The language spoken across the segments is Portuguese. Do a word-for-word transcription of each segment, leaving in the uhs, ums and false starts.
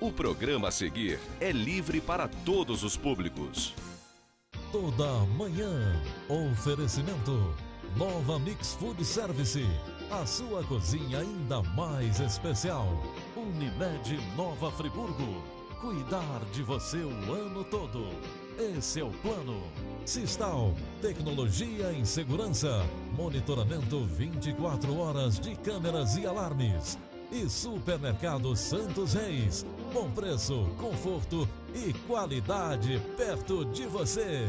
O programa a seguir é livre para todos os públicos. Toda manhã, oferecimento Nova Mix Food Service, a sua cozinha ainda mais especial. Unimed Nova Friburgo, cuidar de você o ano todo. Esse é o plano. Sistal, tecnologia em segurança, monitoramento vinte e quatro horas de câmeras e alarmes. E Supermercado Santos Reis, bom preço, conforto e qualidade perto de você.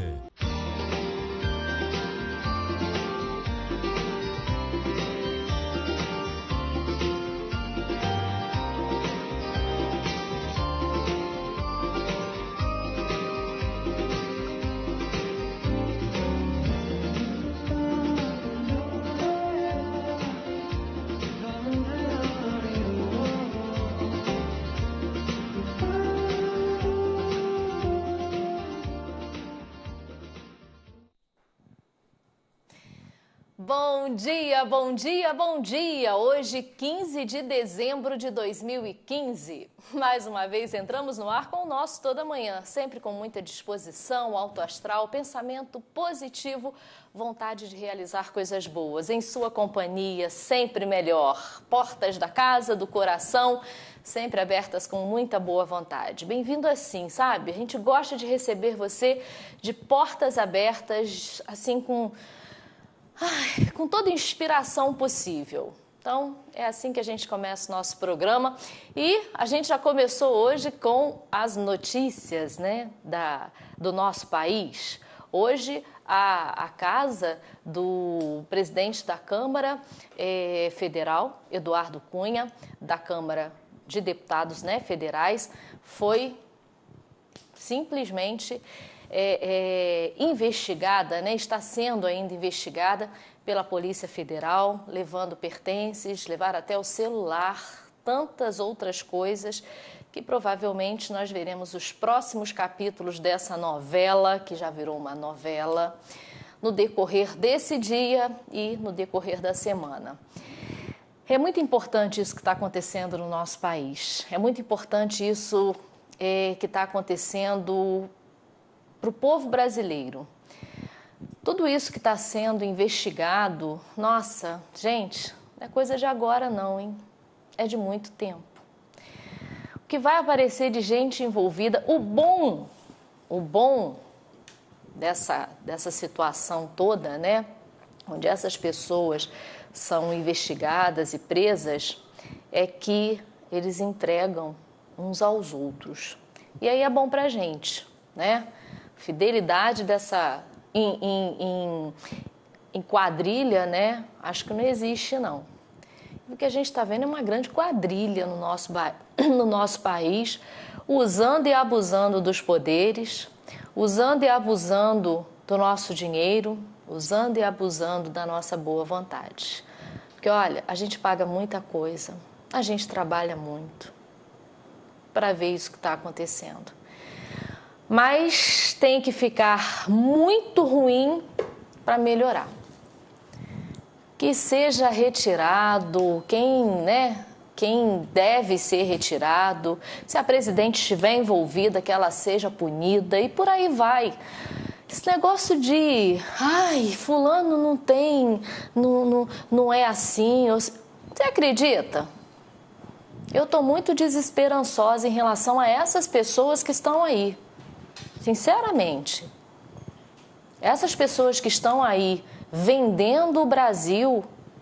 Bom dia, bom dia, bom dia! Hoje, quinze de dezembro de dois mil e quinze. Mais uma vez entramos no ar com o nosso Toda Manhã, sempre com muita disposição, alto astral, pensamento positivo, vontade de realizar coisas boas. Em sua companhia, sempre melhor. Portas da casa, do coração, sempre abertas com muita boa vontade. Bem-vindo assim, sabe? A gente gosta de receber você de portas abertas, assim com... Ai, com toda a inspiração possível. Então, é assim que a gente começa o nosso programa. E a gente já começou hoje com as notícias, né, da, do nosso país. Hoje, a, a casa do presidente da Câmara eh, Federal, Eduardo Cunha, da Câmara de Deputados, né, federais, foi simplesmente... É, é, investigada, né? Está sendo ainda investigada pela Polícia Federal, levando pertences, levar até o celular, tantas outras coisas que provavelmente nós veremos os próximos capítulos dessa novela, que já virou uma novela, no decorrer desse dia e no decorrer da semana. É muito importante isso que está acontecendo no nosso país, é muito importante isso é, que está acontecendo para o povo brasileiro. Tudo isso que está sendo investigado, nossa, gente, não é coisa de agora não, hein? É de muito tempo. O que vai aparecer de gente envolvida, o bom, o bom dessa, dessa situação toda, né? Onde essas pessoas são investigadas e presas, é que eles entregam uns aos outros. E aí é bom pra gente, né? Fidelidade dessa em, em, em, em quadrilha, né? Acho que não existe, não. O que a gente está vendo é uma grande quadrilha no nosso, no nosso país, usando e abusando dos poderes, usando e abusando do nosso dinheiro, usando e abusando da nossa boa vontade. Porque, olha, a gente paga muita coisa, a gente trabalha muito para ver isso que está acontecendo. Mas tem que ficar muito ruim para melhorar. Que seja retirado quem, né, quem deve ser retirado, se a presidente estiver envolvida, que ela seja punida e por aí vai. Esse negócio de, ai, fulano não tem, não, não, não é assim, você acredita? Eu estou muito desesperançosa em relação a essas pessoas que estão aí. Sinceramente, essas pessoas que estão aí vendendo o Brasil,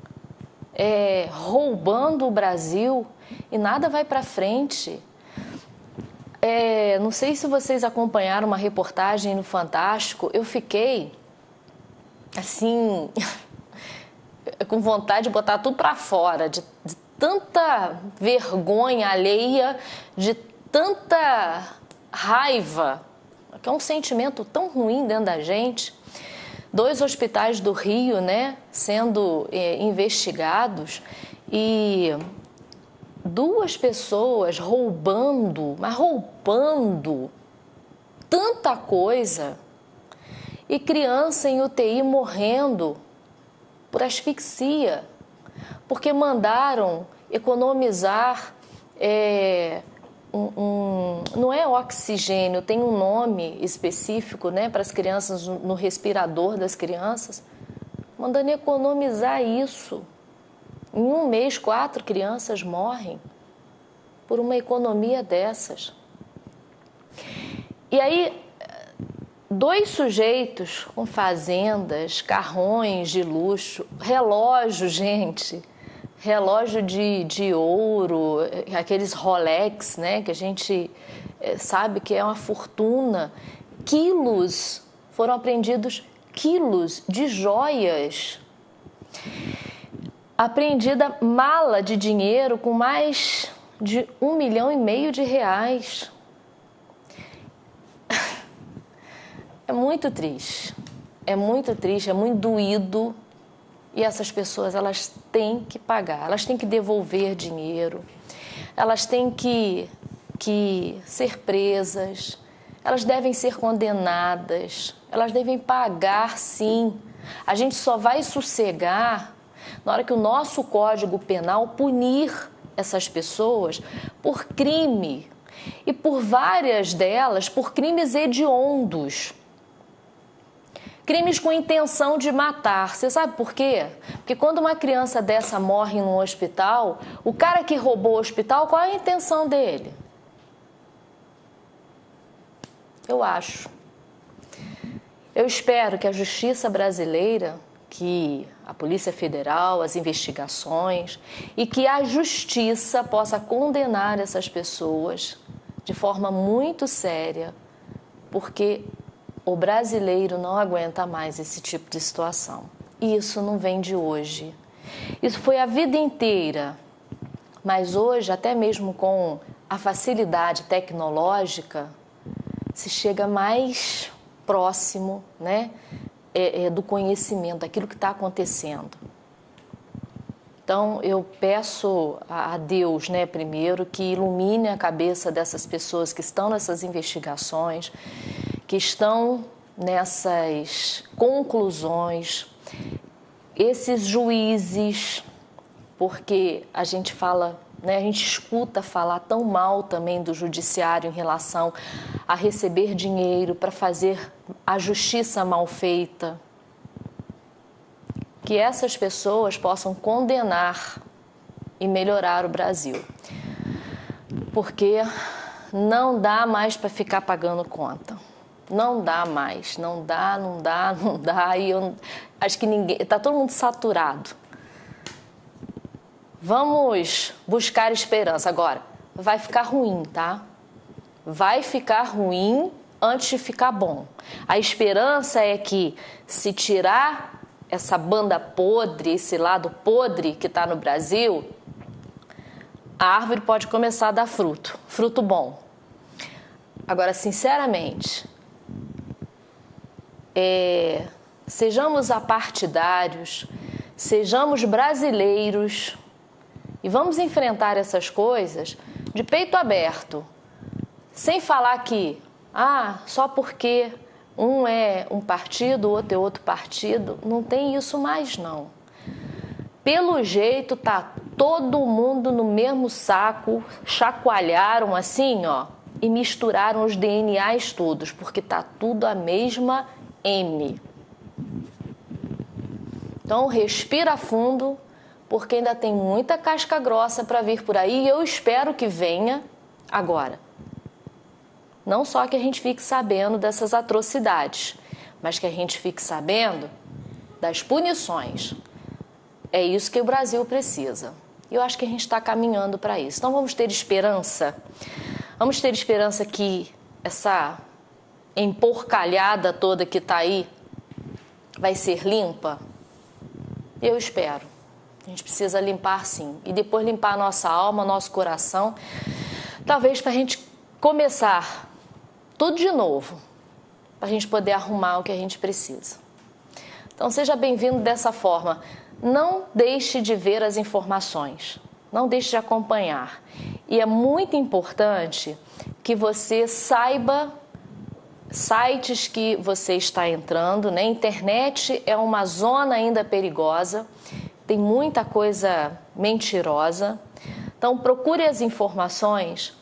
é, roubando o Brasil e nada vai para frente. É, não sei se vocês acompanharam uma reportagem no Fantástico, eu fiquei assim, com vontade de botar tudo para fora, de, de tanta vergonha alheia, de tanta raiva, que é um sentimento tão ruim dentro da gente. Dois hospitais do Rio, né, sendo é, investigados e duas pessoas roubando, mas roubando tanta coisa e criança em U T I morrendo por asfixia, porque mandaram economizar é, um, um, não é oxigênio, tem um nome específico, né, para as crianças, no respirador das crianças, mandando economizar isso. Em um mês, quatro crianças morrem por uma economia dessas. E aí, dois sujeitos com fazendas, carrões de luxo, relógio, gente, relógio de, de ouro, aqueles Rolex, né, que a gente sabe que é uma fortuna, quilos, foram apreendidos quilos de joias, apreendida mala de dinheiro com mais de um milhão e meio de reais. É muito triste, é muito triste, é muito doído. E essas pessoas, elas têm que pagar, elas têm que devolver dinheiro, elas têm que, que ser presas, elas devem ser condenadas, elas devem pagar, sim. A gente só vai sossegar na hora que o nosso Código Penal punir essas pessoas por crime, e por várias delas por crimes hediondos. Crimes com intenção de matar. Você sabe por quê? Porque quando uma criança dessa morre num hospital, o cara que roubou o hospital, qual é a intenção dele? Eu acho. Eu espero que a justiça brasileira, que a Polícia Federal, as investigações, e que a justiça possa condenar essas pessoas de forma muito séria, porque o brasileiro não aguenta mais esse tipo de situação. E isso não vem de hoje. Isso foi a vida inteira. Mas hoje, até mesmo com a facilidade tecnológica, se chega mais próximo, né, é, é, do conhecimento, daquilo que está acontecendo. Então, eu peço a Deus, né, primeiro, que ilumine a cabeça dessas pessoas que estão nessas investigações, que estão nessas conclusões, esses juízes, porque a gente fala, né, a gente escuta falar tão mal também do judiciário em relação a receber dinheiro para fazer a justiça mal feita. Que essas pessoas possam condenar e melhorar o Brasil. Porque não dá mais para ficar pagando conta. Não dá mais, não dá, não dá, não dá. E eu acho que ninguém, está todo mundo saturado. Vamos buscar esperança. Agora, vai ficar ruim, tá? Vai ficar ruim antes de ficar bom. A esperança é que, se tirar essa banda podre, esse lado podre que está no Brasil, a árvore pode começar a dar fruto, fruto bom. Agora, sinceramente, é, sejamos apartidários, sejamos brasileiros e vamos enfrentar essas coisas de peito aberto, sem falar que, ah, só porque um é um partido, o outro é outro partido, não tem isso mais não. Pelo jeito tá todo mundo no mesmo saco, chacoalharam assim, ó, e misturaram os D N As todos, porque tá tudo a mesma M. Então respira fundo, porque ainda tem muita casca grossa para vir por aí e eu espero que venha agora. Não só que a gente fique sabendo dessas atrocidades, mas que a gente fique sabendo das punições. É isso que o Brasil precisa. E eu acho que a gente está caminhando para isso. Então vamos ter esperança. Vamos ter esperança que essa emporcalhada toda que está aí vai ser limpa? Eu espero. A gente precisa limpar sim. E depois limpar a nossa alma, nosso coração. Talvez para a gente começar tudo de novo, para a gente poder arrumar o que a gente precisa. Então, seja bem-vindo dessa forma. Não deixe de ver as informações, não deixe de acompanhar. E é muito importante que você saiba sites que você está entrando, né? A internet é uma zona ainda perigosa, tem muita coisa mentirosa. Então, procure as informações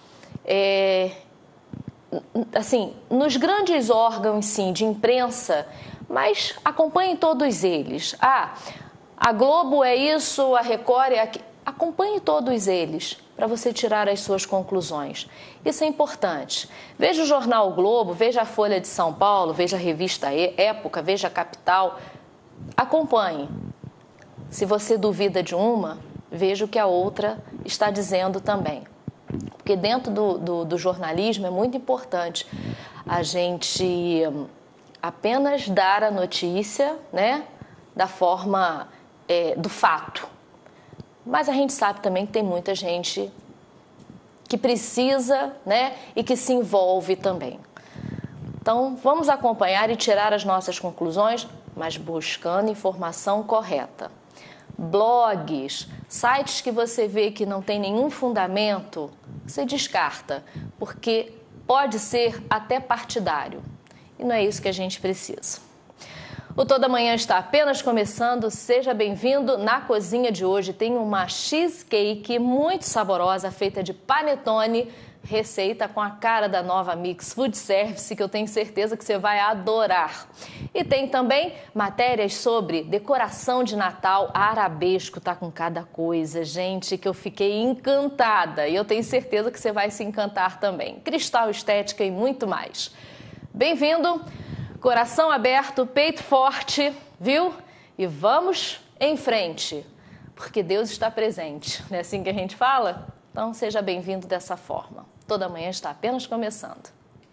é, assim, nos grandes órgãos, sim, de imprensa, mas acompanhe todos eles. Ah, a Globo é isso, a Record é aquilo. Acompanhe todos eles para você tirar as suas conclusões. Isso é importante. Veja o jornal o Globo, veja a Folha de São Paulo, veja a revista Época, veja a Capital. Acompanhe. Se você duvida de uma, veja o que a outra está dizendo também. Porque dentro do, do, do jornalismo é muito importante a gente apenas dar a notícia, né, da forma, é, do fato. Mas a gente sabe também que tem muita gente que precisa, né, e que se envolve também. Então, vamos acompanhar e tirar as nossas conclusões, mas buscando informação correta. Blogs, sites que você vê que não tem nenhum fundamento, você descarta, porque pode ser até partidário. E não é isso que a gente precisa. O Toda Manhã está apenas começando, seja bem-vindo. Na cozinha de hoje tem uma cheesecake muito saborosa, feita de panetone, receita com a cara da nova Mix Food Service, que eu tenho certeza que você vai adorar. E tem também matérias sobre decoração de Natal. A Arabesco tá com cada coisa, gente, que eu fiquei encantada. E eu tenho certeza que você vai se encantar também. Cristal Estética e muito mais. Bem-vindo! Coração aberto, peito forte, viu? E vamos em frente, porque Deus está presente. Não é assim que a gente fala? Então, seja bem-vindo dessa forma. Toda Manhã está apenas começando.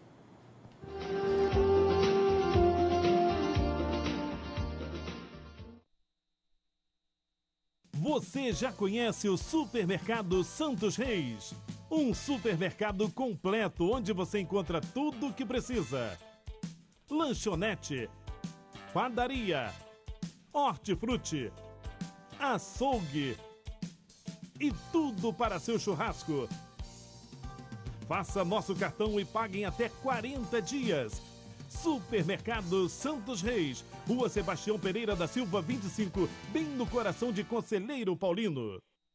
Você já conhece o Supermercado Santos Reis? Um supermercado completo onde você encontra tudo o que precisa. Lanchonete, padaria, hortifruti, açougue e tudo para seu churrasco. Faça nosso cartão e pague em até quarenta dias. Supermercado Santos Reis, Rua Sebastião Pereira da Silva vinte e cinco, bem no coração de Conselheiro Paulino.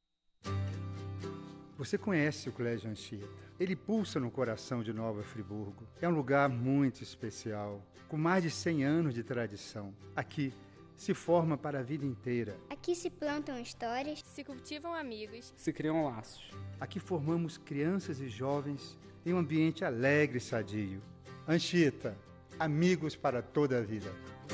Você conhece o Colégio Anchieta. Ele pulsa no coração de Nova Friburgo. É um lugar muito especial, com mais de cem anos de tradição. Aqui se forma para a vida inteira. Aqui se plantam histórias, se cultivam amigos, se criam laços. Aqui formamos crianças e jovens em um ambiente alegre e sadio. Anchieta, amigos para toda a vida.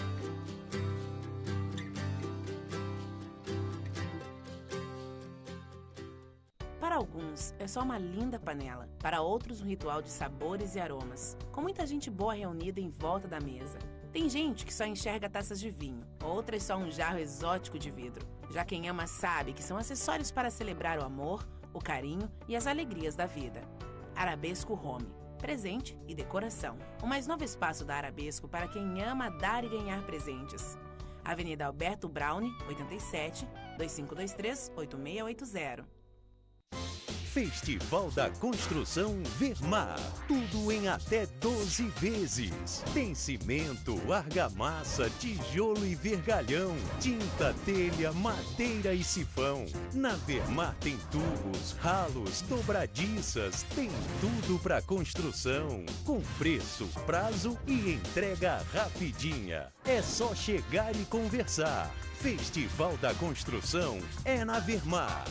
Para alguns, é só uma linda panela. Para outros, um ritual de sabores e aromas, com muita gente boa reunida em volta da mesa. Tem gente que só enxerga taças de vinho, outras só um jarro exótico de vidro. Já quem ama sabe que são acessórios para celebrar o amor, o carinho e as alegrias da vida. Arabesco Home. Presente e decoração. O mais novo espaço da Arabesco para quem ama dar e ganhar presentes. Avenida Alberto Braune, oitenta e sete, dois cinco dois três, oito seis oito zero. Festival da Construção Vermar. Tudo em até doze vezes. Tem cimento, argamassa, tijolo e vergalhão, tinta, telha, madeira e sifão. Na Vermar tem tubos, ralos, dobradiças, tem tudo para construção. Com preço, prazo e entrega rapidinha. É só chegar e conversar. Festival da Construção é na Vermar.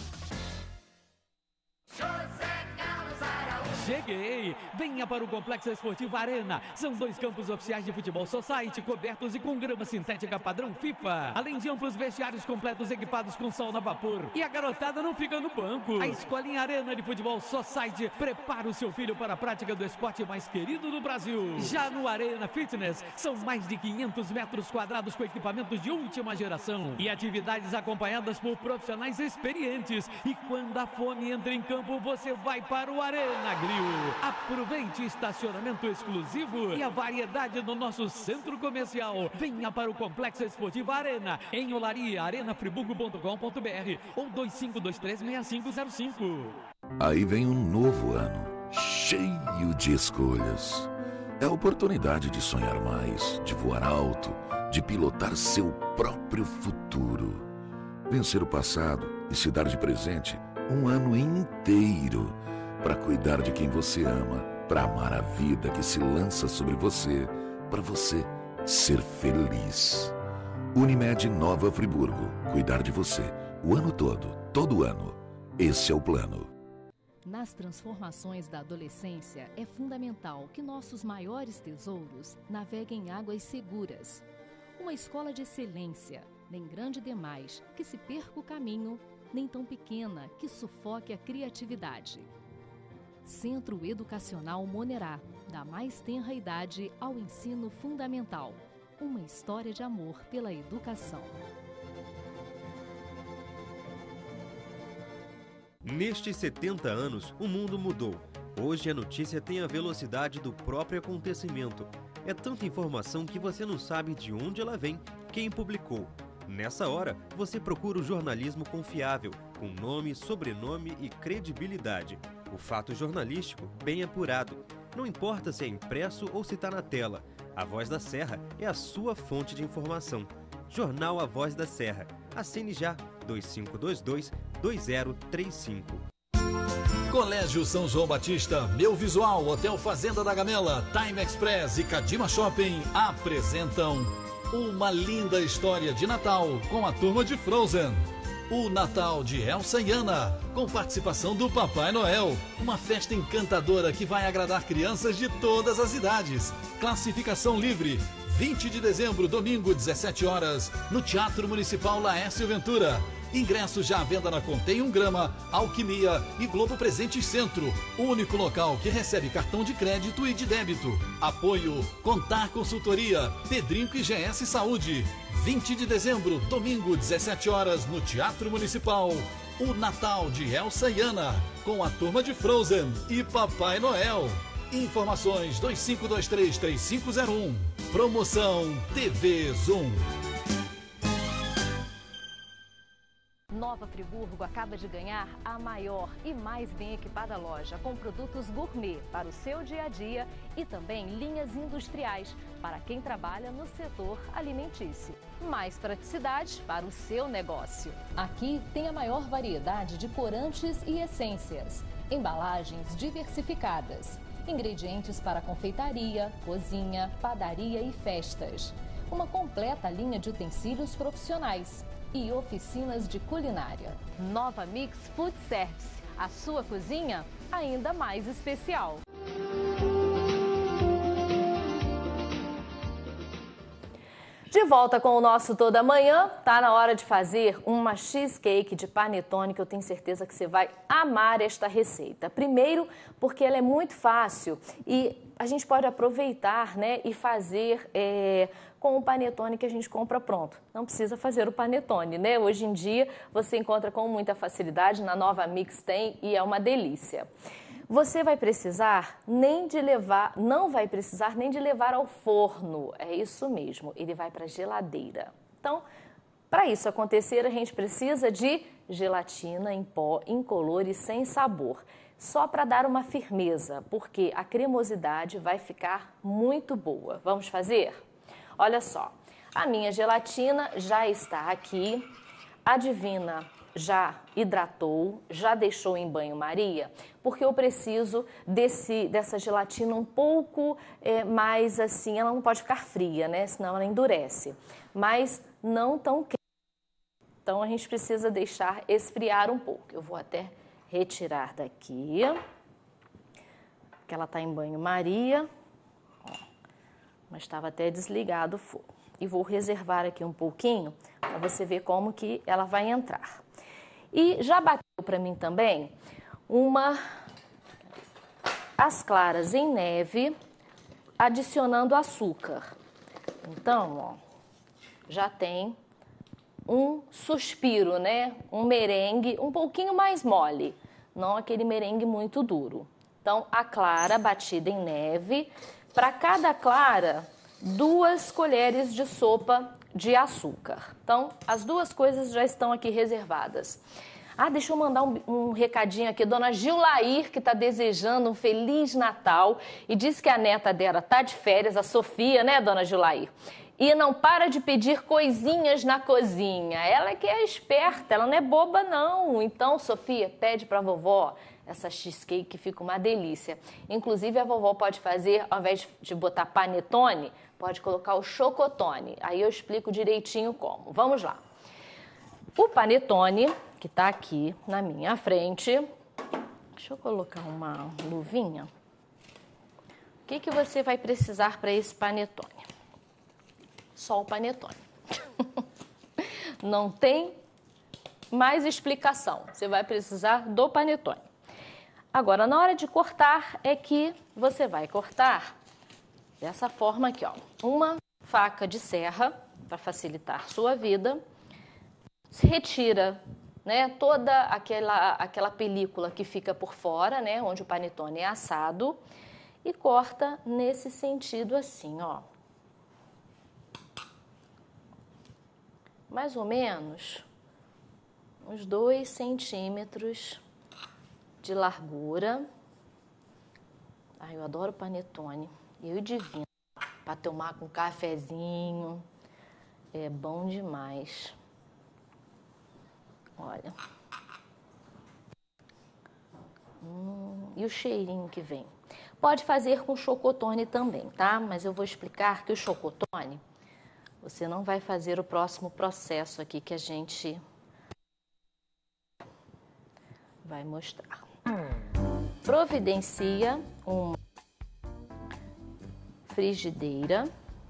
Cheguei! Venha para o Complexo Esportivo Arena. São dois campos oficiais de futebol society, cobertos e com grama sintética padrão FIFA. Além de amplos vestiários completos equipados com sauna a vapor. E a garotada não fica no banco. A Escolinha Arena de Futebol Society prepara o seu filho para a prática do esporte mais querido do Brasil. Já no Arena Fitness, são mais de quinhentos metros quadrados com equipamentos de última geração. E atividades acompanhadas por profissionais experientes. E quando a fome entra em campo, você vai para o Arena Grill. Aproveite estacionamento exclusivo e a variedade do nosso centro comercial. Venha para o Complexo Esportivo Arena, em Olaria, arena friburgo ponto com ponto br ou dois cinco dois três, seis cinco zero cinco. Aí vem um novo ano, cheio de escolhas. É a oportunidade de sonhar mais, de voar alto, de pilotar seu próprio futuro. Vencer o passado e se dar de presente um ano inteiro. para cuidar de quem você ama, para amar a vida que se lança sobre você, para você ser feliz. Unimed Nova Friburgo. Cuidar de você o ano todo, todo ano. Esse é o plano. Nas transformações da adolescência, é fundamental que nossos maiores tesouros naveguem em águas seguras. Uma escola de excelência, nem grande demais, que se perca o caminho, nem tão pequena, que sufoque a criatividade. Centro Educacional Monerá, da mais tenra idade ao ensino fundamental. Uma história de amor pela educação. Nestes setenta anos, o mundo mudou. Hoje a notícia tem a velocidade do próprio acontecimento. É tanta informação que você não sabe de onde ela vem, quem publicou. Nessa hora, você procura o jornalismo confiável, com nome, sobrenome e credibilidade. O fato jornalístico bem apurado. Não importa se é impresso ou se está na tela. A Voz da Serra é a sua fonte de informação. Jornal A Voz da Serra. Assine já dois cinco dois dois, dois zero três cinco. Colégio São João Batista, Meu Visual, Hotel Fazenda da Gamela, Time Express e Cadima Shopping apresentam uma linda história de Natal com a turma de Frozen. O Natal de Elsa e Anna, com participação do Papai Noel. Uma festa encantadora que vai agradar crianças de todas as idades. Classificação livre. vinte de dezembro, domingo, dezessete horas, no Teatro Municipal Laércio Ventura. Ingressos já à venda na Contém um Grama, Alquimia e Globo Presentes Centro. O único local que recebe cartão de crédito e de débito. Apoio Contar Consultoria, Pedrinco e G S Saúde. vinte de dezembro, domingo, dezessete horas, no Teatro Municipal. O Natal de Elsa e Anna, com a turma de Frozen e Papai Noel. Informações dois cinco dois três, três cinco zero um. Promoção T V Zoom. Nova Friburgo acaba de ganhar a maior e mais bem equipada loja com produtos gourmet para o seu dia a dia e também linhas industriais para quem trabalha no setor alimentício. Mais praticidade para o seu negócio. Aqui tem a maior variedade de corantes e essências, embalagens diversificadas, ingredientes para confeitaria, cozinha, padaria e festas. Uma completa linha de utensílios profissionais e oficinas de culinária. Nova Mix Food Service, a sua cozinha ainda mais especial. De volta com o nosso Toda Manhã, tá na hora de fazer uma cheesecake de panetone que eu tenho certeza que você vai amar esta receita. Primeiro, porque ela é muito fácil e a gente pode aproveitar, né, e fazer é, com o panetone que a gente compra pronto. Não precisa fazer o panetone, né? Hoje em dia você encontra com muita facilidade, na Nova Mix tem e é uma delícia. Você vai precisar nem de levar, não vai precisar nem de levar ao forno, é isso mesmo, ele vai para a geladeira. Então, para isso acontecer, a gente precisa de gelatina em pó, incolor e sem sabor, só para dar uma firmeza, porque a cremosidade vai ficar muito boa. Vamos fazer? Olha só, a minha gelatina já está aqui, a Divina já hidratou, já deixou em banho-maria, porque eu preciso desse, dessa gelatina um pouco é, mais assim, ela não pode ficar fria, né? Senão ela endurece, mas não tão quente. Então a gente precisa deixar esfriar um pouco. Eu vou até retirar daqui, porque ela está em banho-maria, mas estava até desligado o fogo. E vou reservar aqui um pouquinho para você ver como que ela vai entrar. E já bateu para mim também uma as claras em neve, adicionando açúcar. Então, ó, já tem um suspiro, né? Um merengue um pouquinho mais mole, não aquele merengue muito duro. Então, a clara batida em neve, para cada clara, duas colheres de sopa de açúcar. Então, as duas coisas já estão aqui reservadas. Ah, deixa eu mandar um, um recadinho aqui. Dona Gilair, que está desejando um Feliz Natal e diz que a neta dela está de férias, a Sofia, né, Dona Gilair? E não para de pedir coisinhas na cozinha. Ela que é esperta, ela não é boba, não. Então, Sofia, pede para a vovó essa cheesecake que fica uma delícia. Inclusive, a vovó pode fazer, ao invés de botar panetone, pode colocar o chocotone. Aí eu explico direitinho como. Vamos lá. O panetone, que está aqui na minha frente, deixa eu colocar uma luvinha. O que, que você vai precisar para esse panetone? Só o panetone. Não tem mais explicação. Você vai precisar do panetone. Agora, na hora de cortar, é que você vai cortar dessa forma aqui, ó. Uma faca de serra, para facilitar sua vida. Se retira, né, toda aquela, aquela película que fica por fora, né, onde o panetone é assado, e corta nesse sentido assim, ó. Mais ou menos uns dois centímetros de largura. Ai, eu adoro panetone. Eu e Divina, para tomar com cafezinho, é bom demais. Olha. Hum, e o cheirinho que vem. Pode fazer com chocotone também, tá? Mas eu vou explicar que o chocotone, você não vai fazer o próximo processo aqui que a gente vai mostrar. Providencia uma frigideira.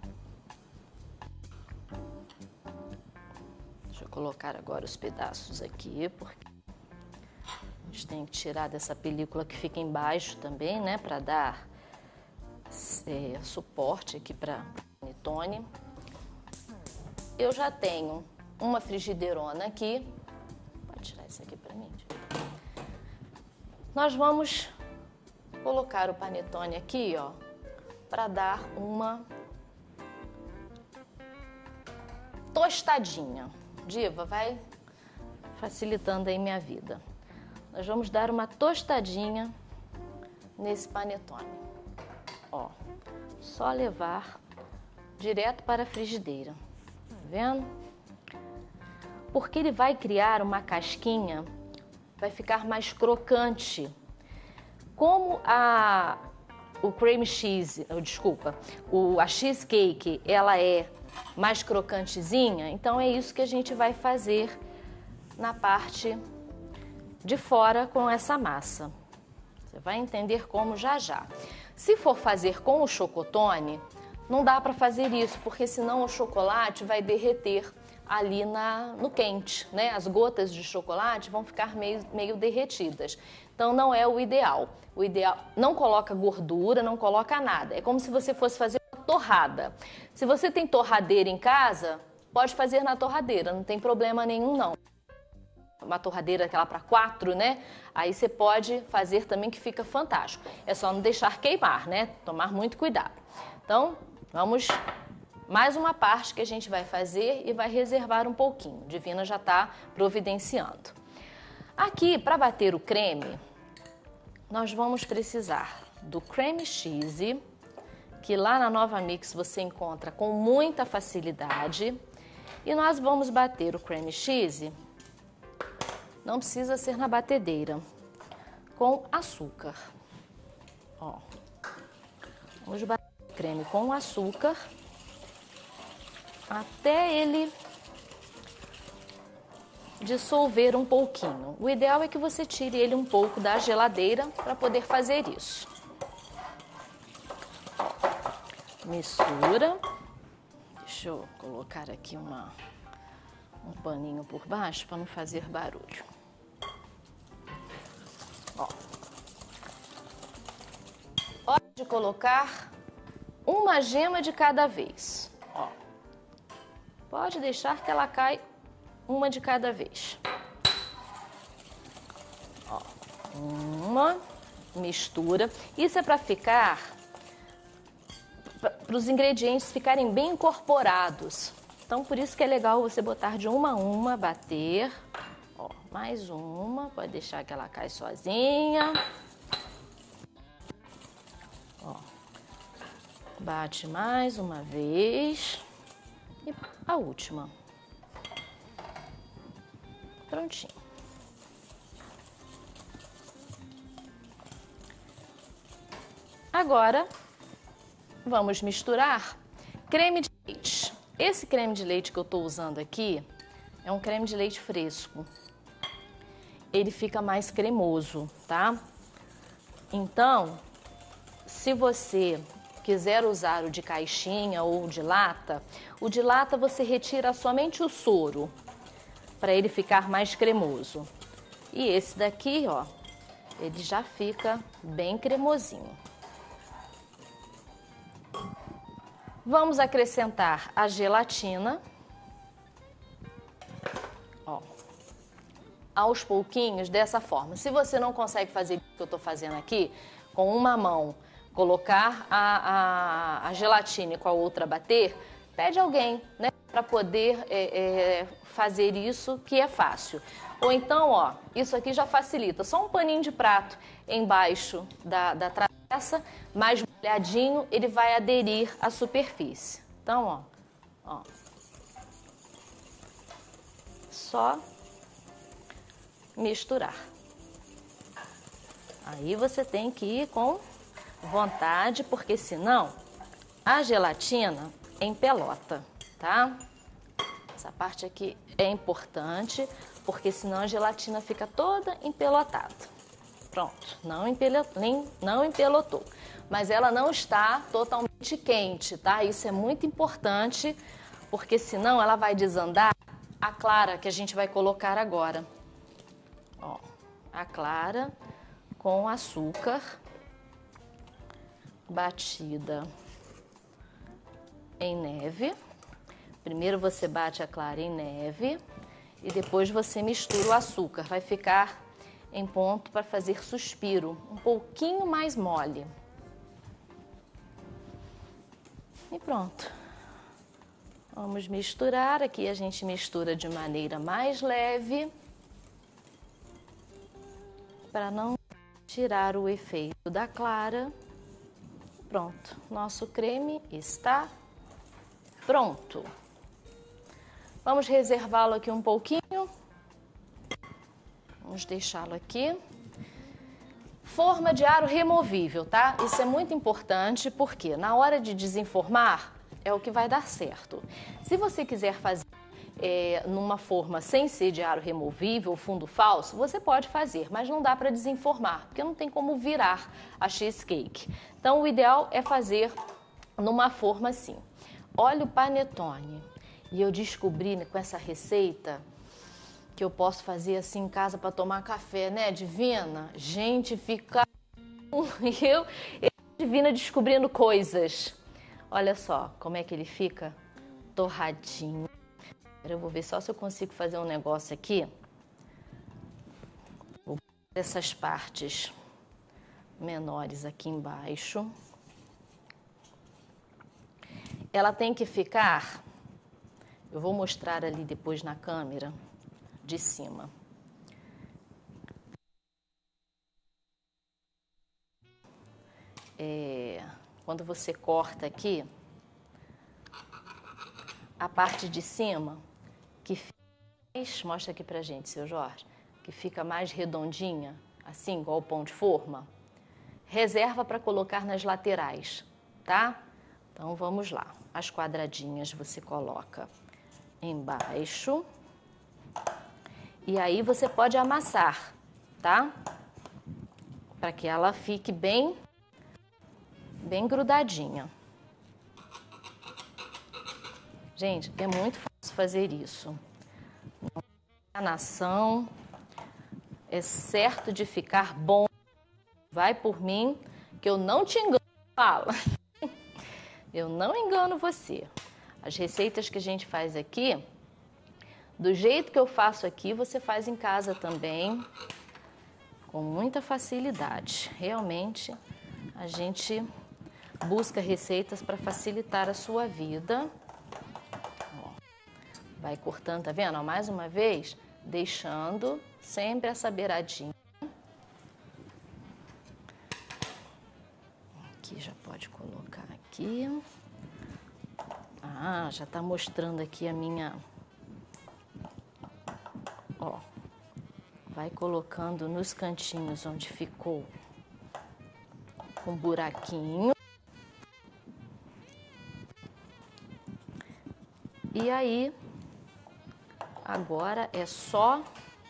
Deixa eu colocar agora os pedaços aqui, porque a gente tem que tirar dessa película que fica embaixo também, né, para dar é, suporte aqui para panetone. Eu já tenho uma frigideirona aqui. Pode tirar isso aqui para mim. Nós vamos colocar o panetone aqui, ó, para dar uma tostadinha. Diva, vai facilitando aí minha vida. Nós vamos dar uma tostadinha nesse panetone. Ó, só levar direto para a frigideira. Tá vendo? Porque ele vai criar uma casquinha, vai ficar mais crocante. Como a o cream cheese, oh, desculpa, o, a cheesecake, ela é mais crocantezinha, então é isso que a gente vai fazer na parte de fora com essa massa. Você vai entender como já já. Se for fazer com o chocotone, não dá para fazer isso, porque senão o chocolate vai derreter ali na, no quente, né? As gotas de chocolate vão ficar meio, meio derretidas. Então não é o ideal. O ideal, não coloca gordura, não coloca nada. É como se você fosse fazer uma torrada. Se você tem torradeira em casa, pode fazer na torradeira, não tem problema nenhum não. Uma torradeira aquela para quatro, né? Aí você pode fazer também que fica fantástico. É só não deixar queimar, né? Tomar muito cuidado. Então, vamos mais uma parte que a gente vai fazer e vai reservar um pouquinho. Divina já está providenciando. Aqui, para bater o creme, nós vamos precisar do cream cheese, que lá na Nova Mix você encontra com muita facilidade. E nós vamos bater o cream cheese, não precisa ser na batedeira, com açúcar. Ó, vamos bater o creme com açúcar até ele dissolver um pouquinho. O ideal é que você tire ele um pouco da geladeira para poder fazer isso. Mistura. Deixa eu colocar aqui uma, um paninho por baixo para não fazer barulho. Ó. Pode colocar uma gema de cada vez. Ó. Pode deixar que ela caia uma de cada vez. Ó, uma mistura. Isso é para ficar, para os ingredientes ficarem bem incorporados. Então, por isso que é legal você botar de uma a uma, bater. Ó, mais uma, pode deixar que ela caia sozinha. Ó, bate mais uma vez. E a última. Prontinho. Agora, vamos misturar creme de leite. Esse creme de leite que eu estou usando aqui é um creme de leite fresco. Ele fica mais cremoso, tá? Então, se você quiser usar o de caixinha ou o de lata, o de lata você retira somente o soro, para ele ficar mais cremoso. E esse daqui, ó, ele já fica bem cremosinho. Vamos acrescentar a gelatina. Ó, aos pouquinhos, dessa forma. Se você não consegue fazer o que eu estou fazendo aqui, com uma mão, colocar a, a, a gelatina e com a outra bater, pede alguém, né, para poder é, é, fazer isso, que é fácil. Ou então, ó, isso aqui já facilita. Só um paninho de prato embaixo da, da travessa, mais molhadinho, ele vai aderir à superfície. Então, ó, ó, só misturar. Aí você tem que ir com vontade, porque senão a gelatina empelota, tá? Essa parte aqui é importante, porque senão a gelatina fica toda empelotada. Pronto, não, empelot, nem, não empelotou. Mas ela não está totalmente quente, tá? Isso é muito importante, porque senão ela vai desandar a clara que a gente vai colocar agora. Ó, a clara com açúcar batida em neve. Primeiro você bate a clara em neve e depois você mistura o açúcar. Vai ficar em ponto para fazer suspiro, um pouquinho mais mole. E pronto. Vamos misturar. Aqui a gente mistura de maneira mais leve, para não tirar o efeito da clara. Pronto, nosso creme está pronto. Vamos reservá-lo aqui um pouquinho. Vamos deixá-lo aqui. Forma de aro removível, tá? Isso é muito importante porque na hora de desenformar é o que vai dar certo. Se você quiser fazer é, numa forma sem ser de aro removível, fundo falso, você pode fazer, mas não dá para desenformar, porque não tem como virar a cheesecake. Então o ideal é fazer numa forma assim. Olha o panetone. E eu descobri com essa receita que eu posso fazer assim em casa para tomar café, né, Divina? Gente, fica... Eu, eu, Divina, descobrindo coisas. Olha só como é que ele fica torradinho. Eu vou ver só se eu consigo fazer um negócio aqui. Vou botar essas partes menores aqui embaixo. Ela tem que ficar... Eu vou mostrar ali depois na câmera de cima. É, quando você corta aqui, a parte de cima, que fica mais, mostra aqui pra gente, seu Jorge, que fica mais redondinha, assim, igual o pão de forma, reserva para colocar nas laterais, tá? Então, vamos lá. As quadradinhas você coloca embaixo. E aí você pode amassar, tá? Para que ela fique bem, bem grudadinha. Gente, é muito fácil fazer isso. Não é enganação, é certo de ficar bom. Vai por mim, que eu não te engano, fala. Eu não engano você. As receitas que a gente faz aqui, do jeito que eu faço aqui, você faz em casa também, com muita facilidade. Realmente, a gente busca receitas para facilitar a sua vida. Ó, vai cortando, tá vendo? Ó, mais uma vez, deixando sempre essa beiradinha. Aqui já pode colocar aqui. Ah, já tá mostrando aqui a minha... Ó, vai colocando nos cantinhos onde ficou com buraquinho. E aí, agora é só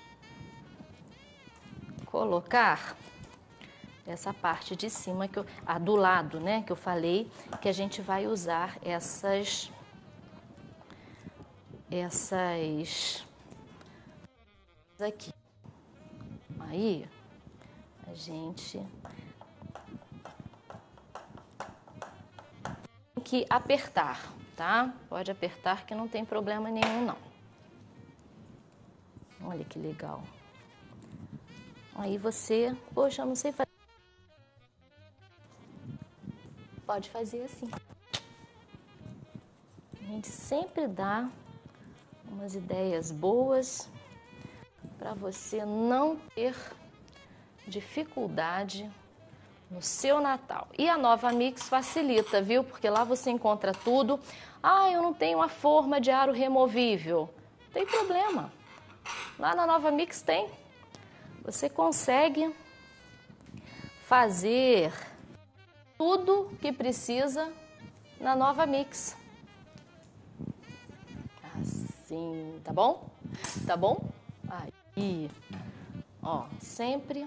colocar essa parte de cima, que eu, a do lado, né, que eu falei, que a gente vai usar essas, essas aqui. Aí, a gente tem que apertar, tá? Pode apertar que não tem problema nenhum, não. Olha que legal. Aí você, poxa, eu não sei fazer. Pode fazer assim. A gente sempre dá umas ideias boas para você não ter dificuldade no seu Natal. E a Nova Mix facilita, viu? Porque lá você encontra tudo. Ah, eu não tenho uma forma de aro removível. Não tem problema. Lá na Nova Mix tem. Você consegue fazer tudo que precisa na Nova Mix. Assim, tá bom? Tá bom? Aí, ó, sempre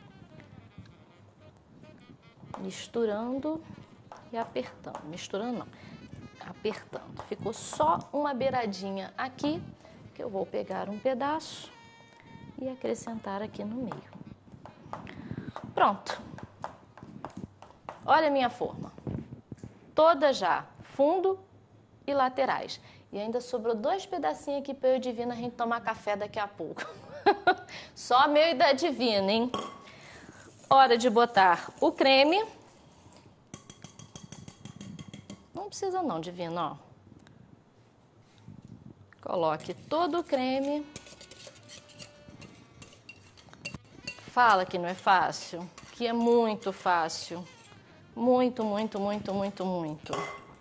misturando e apertando. Misturando não, apertando. Ficou só uma beiradinha aqui, que eu vou pegar um pedaço e acrescentar aqui no meio. Pronto. Olha a minha forma. Toda já, fundo e laterais. E ainda sobrou dois pedacinhos aqui para eu e Divina a gente tomar café daqui a pouco. Só meu e da Divina, hein? Hora de botar o creme. Não precisa não, Divina, ó. Coloque todo o creme. Fala que não é fácil, que é muito fácil. Muito, muito, muito, muito, muito.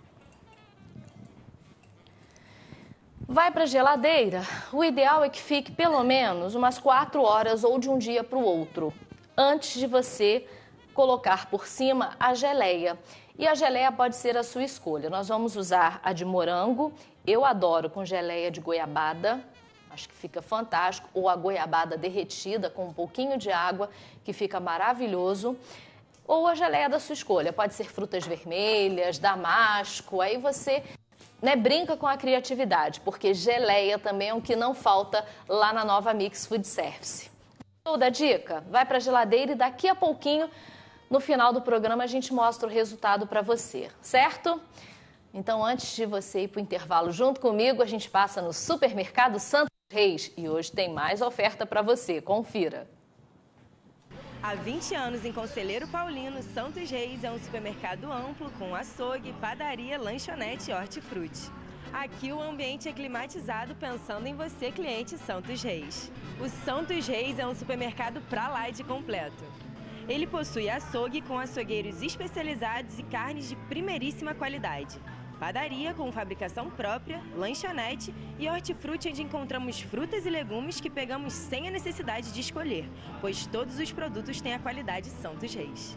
Vai para a geladeira. O ideal é que fique pelo menos umas quatro horas ou de um dia para o outro, antes de você colocar por cima a geleia. E a geleia pode ser a sua escolha. Nós vamos usar a de morango. Eu adoro com geleia de goiabada. Acho que fica fantástico. Ou a goiabada derretida com um pouquinho de água, que fica maravilhoso. Ou a geleia da sua escolha. Pode ser frutas vermelhas, damasco. Aí você, né, brinca com a criatividade, porque geleia também é um que não falta lá na Nova Mix Food Service. Gostou da dica? Vai para a geladeira e daqui a pouquinho, no final do programa, a gente mostra o resultado para você, certo? Então, antes de você ir para o intervalo junto comigo, a gente passa no Supermercado Santos Reis e hoje tem mais oferta para você. Confira. Há vinte anos em Conselheiro Paulino, Santos Reis é um supermercado amplo com açougue, padaria, lanchonete e hortifruti. Aqui o ambiente é climatizado pensando em você, cliente Santos Reis. O Santos Reis é um supermercado pra lá de completo. Ele possui açougue com açougueiros especializados e carnes de primeiríssima qualidade. Padaria com fabricação própria, lanchonete e hortifruti, onde encontramos frutas e legumes que pegamos sem a necessidade de escolher, pois todos os produtos têm a qualidade Santos Reis.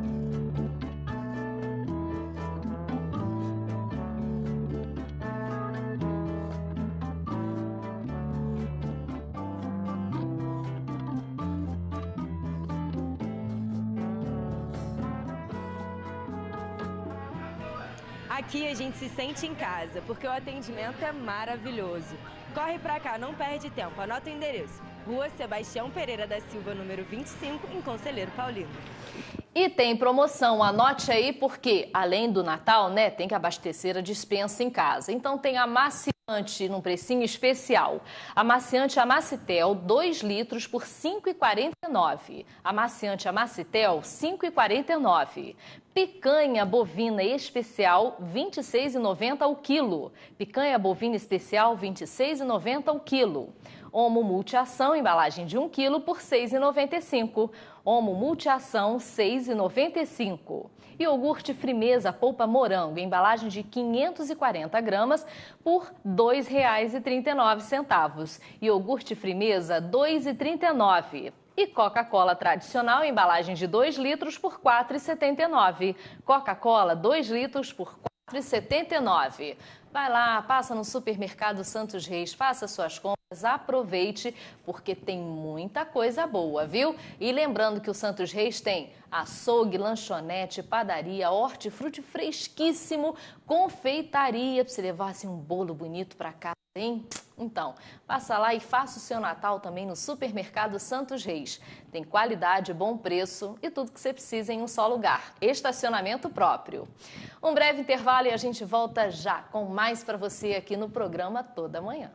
Aqui a gente se sente em casa, porque o atendimento é maravilhoso. Corre pra cá, não perde tempo. Anota o endereço. Rua Sebastião Pereira da Silva, número vinte e cinco, em Conselheiro Paulino. E tem promoção, anote aí, porque além do Natal, né, tem que abastecer a despensa em casa. Então tem amaciante num precinho especial. Amaciante Amacitel, dois litros por cinco reais e quarenta e nove centavos. Amaciante Amacitel, cinco reais e quarenta e nove centavos. Picanha bovina especial, vinte e seis reais e noventa centavos ao quilo. Picanha bovina especial, vinte e seis reais e noventa centavos ao quilo. Omo multiação, embalagem de um quilo por seis reais e noventa e cinco centavos. Omo multiação, seis reais e noventa e cinco centavos. Iogurte Frimeza polpa morango, embalagem de quinhentos e quarenta gramas por dois reais e trinta e nove centavos. Iogurte Frimeza, dois reais e trinta e nove centavos. E Coca-Cola tradicional, embalagem de dois litros por quatro reais e setenta e nove centavos. Coca-Cola, dois litros por quatro reais e setenta e nove centavos. Vai lá, passa no Supermercado Santos Reis, faça suas compras, aproveite, porque tem muita coisa boa, viu? E lembrando que o Santos Reis tem açougue, lanchonete, padaria, hortifruti fresquíssimo, confeitaria, para você levar assim, um bolo bonito para casa, hein? Então, passa lá e faça o seu Natal também no Supermercado Santos Reis. Tem qualidade, bom preço e tudo que você precisa em um só lugar. Estacionamento próprio. Um breve intervalo e a gente volta já com mais para você aqui no programa Toda Manhã.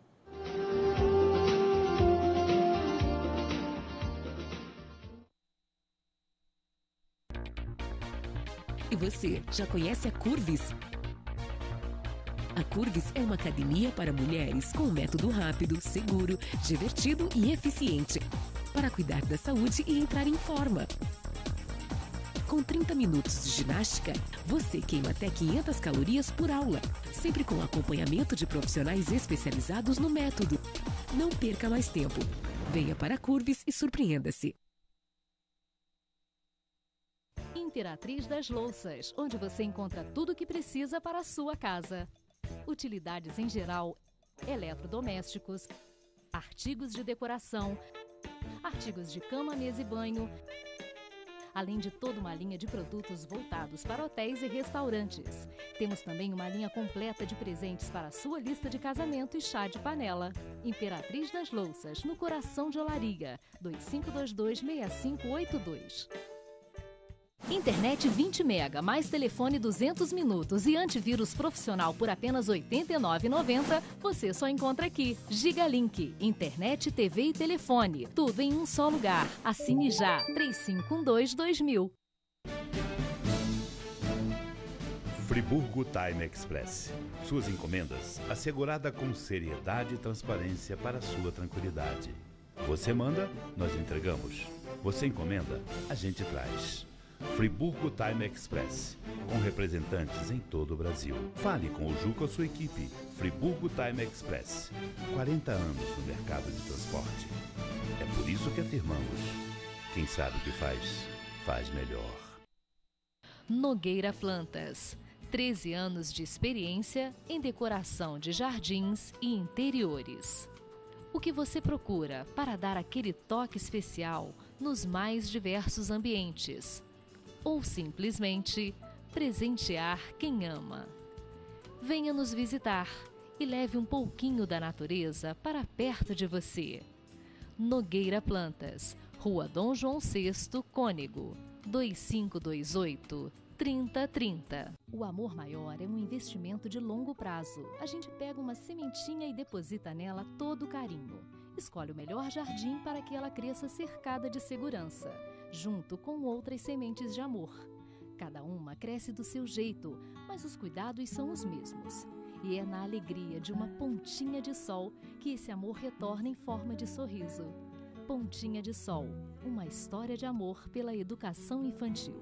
E você, já conhece a Curvis? A Curvis é uma academia para mulheres com um método rápido, seguro, divertido e eficiente para cuidar da saúde e entrar em forma. Com trinta minutos de ginástica, você queima até quinhentas calorias por aula, sempre com acompanhamento de profissionais especializados no método. Não perca mais tempo. Venha para a Curvis e surpreenda-se. Imperatriz das Louças, onde você encontra tudo o que precisa para a sua casa. Utilidades em geral, eletrodomésticos, artigos de decoração, artigos de cama, mesa e banho, além de toda uma linha de produtos voltados para hotéis e restaurantes. Temos também uma linha completa de presentes para a sua lista de casamento e chá de panela. Imperatriz das Louças, no coração de Olaria, dois cinco dois dois, seis cinco oito dois. Internet vinte mega, mais telefone duzentos minutos e antivírus profissional por apenas oitenta e nove reais e noventa centavos, você só encontra aqui. Gigalink, internet, T V e telefone, tudo em um só lugar. Assine já, três cinco um dois, dois mil. Friburgo Time Express. Suas encomendas assegurada com seriedade e transparência para sua tranquilidade. Você manda, nós entregamos. Você encomenda, a gente traz. Friburgo Time Express, com representantes em todo o Brasil. Fale com o Juca ou sua equipe. Friburgo Time Express, quarenta anos no mercado de transporte. É por isso que afirmamos, quem sabe o que faz, faz melhor. Nogueira Plantas, treze anos de experiência em decoração de jardins e interiores. O que você procura para dar aquele toque especial nos mais diversos ambientes? Ou simplesmente presentear quem ama. Venha nos visitar e leve um pouquinho da natureza para perto de você. Nogueira Plantas, Rua Dom João sexto, Cônego, dois cinco dois oito, trinta trinta. O amor maior é um investimento de longo prazo. A gente pega uma sementinha e deposita nela todo o carinho. Escolhe o melhor jardim para que ela cresça cercada de segurança, junto com outras sementes de amor. Cada uma cresce do seu jeito, mas os cuidados são os mesmos. E é na alegria de uma pontinha de sol que esse amor retorna em forma de sorriso. Pontinha de Sol, uma história de amor pela educação infantil.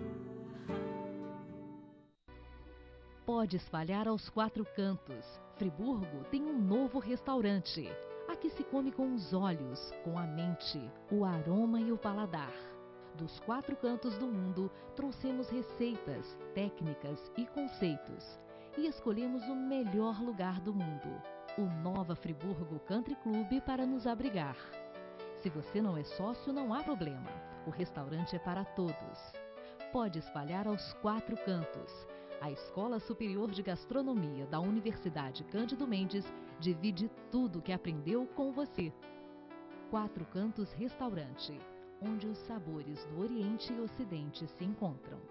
Pode espalhar aos quatro cantos. Friburgo tem um novo restaurante. Aqui se come com os olhos, com a mente, o aroma e o paladar. Dos quatro cantos do mundo, trouxemos receitas, técnicas e conceitos. E escolhemos o melhor lugar do mundo, o Nova Friburgo Country Club, para nos abrigar. Se você não é sócio, não há problema. O restaurante é para todos. Pode espalhar aos quatro cantos. A Escola Superior de Gastronomia da Universidade Cândido Mendes divide tudo o que aprendeu com você. Quatro Cantos Restaurante, onde os sabores do Oriente e Ocidente se encontram.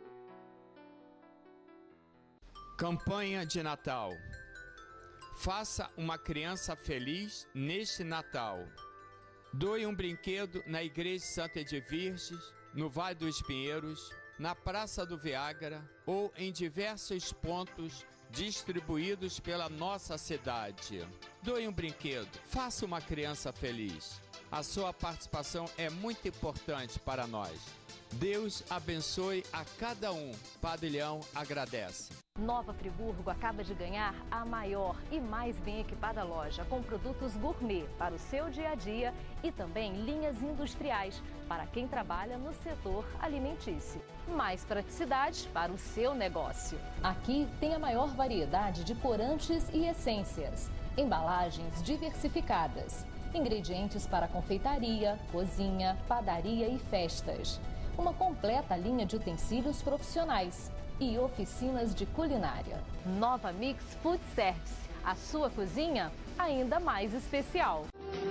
Campanha de Natal. Faça uma criança feliz neste Natal. Doe um brinquedo na Igreja Santa Edvirges, no Vale dos Pinheiros, na Praça do Viagra ou em diversos pontos distribuídos pela nossa cidade. Doe um brinquedo, faça uma criança feliz. A sua participação é muito importante para nós. Deus abençoe a cada um. Padre Leão agradece. Nova Friburgo acaba de ganhar a maior e mais bem equipada loja com produtos gourmet para o seu dia a dia e também linhas industriais para quem trabalha no setor alimentício. Mais praticidade para o seu negócio. Aqui tem a maior variedade de corantes e essências, embalagens diversificadas, ingredientes para confeitaria, cozinha, padaria e festas. Uma completa linha de utensílios profissionais e oficinas de culinária. Nova Mix Food Service, a sua cozinha ainda mais especial.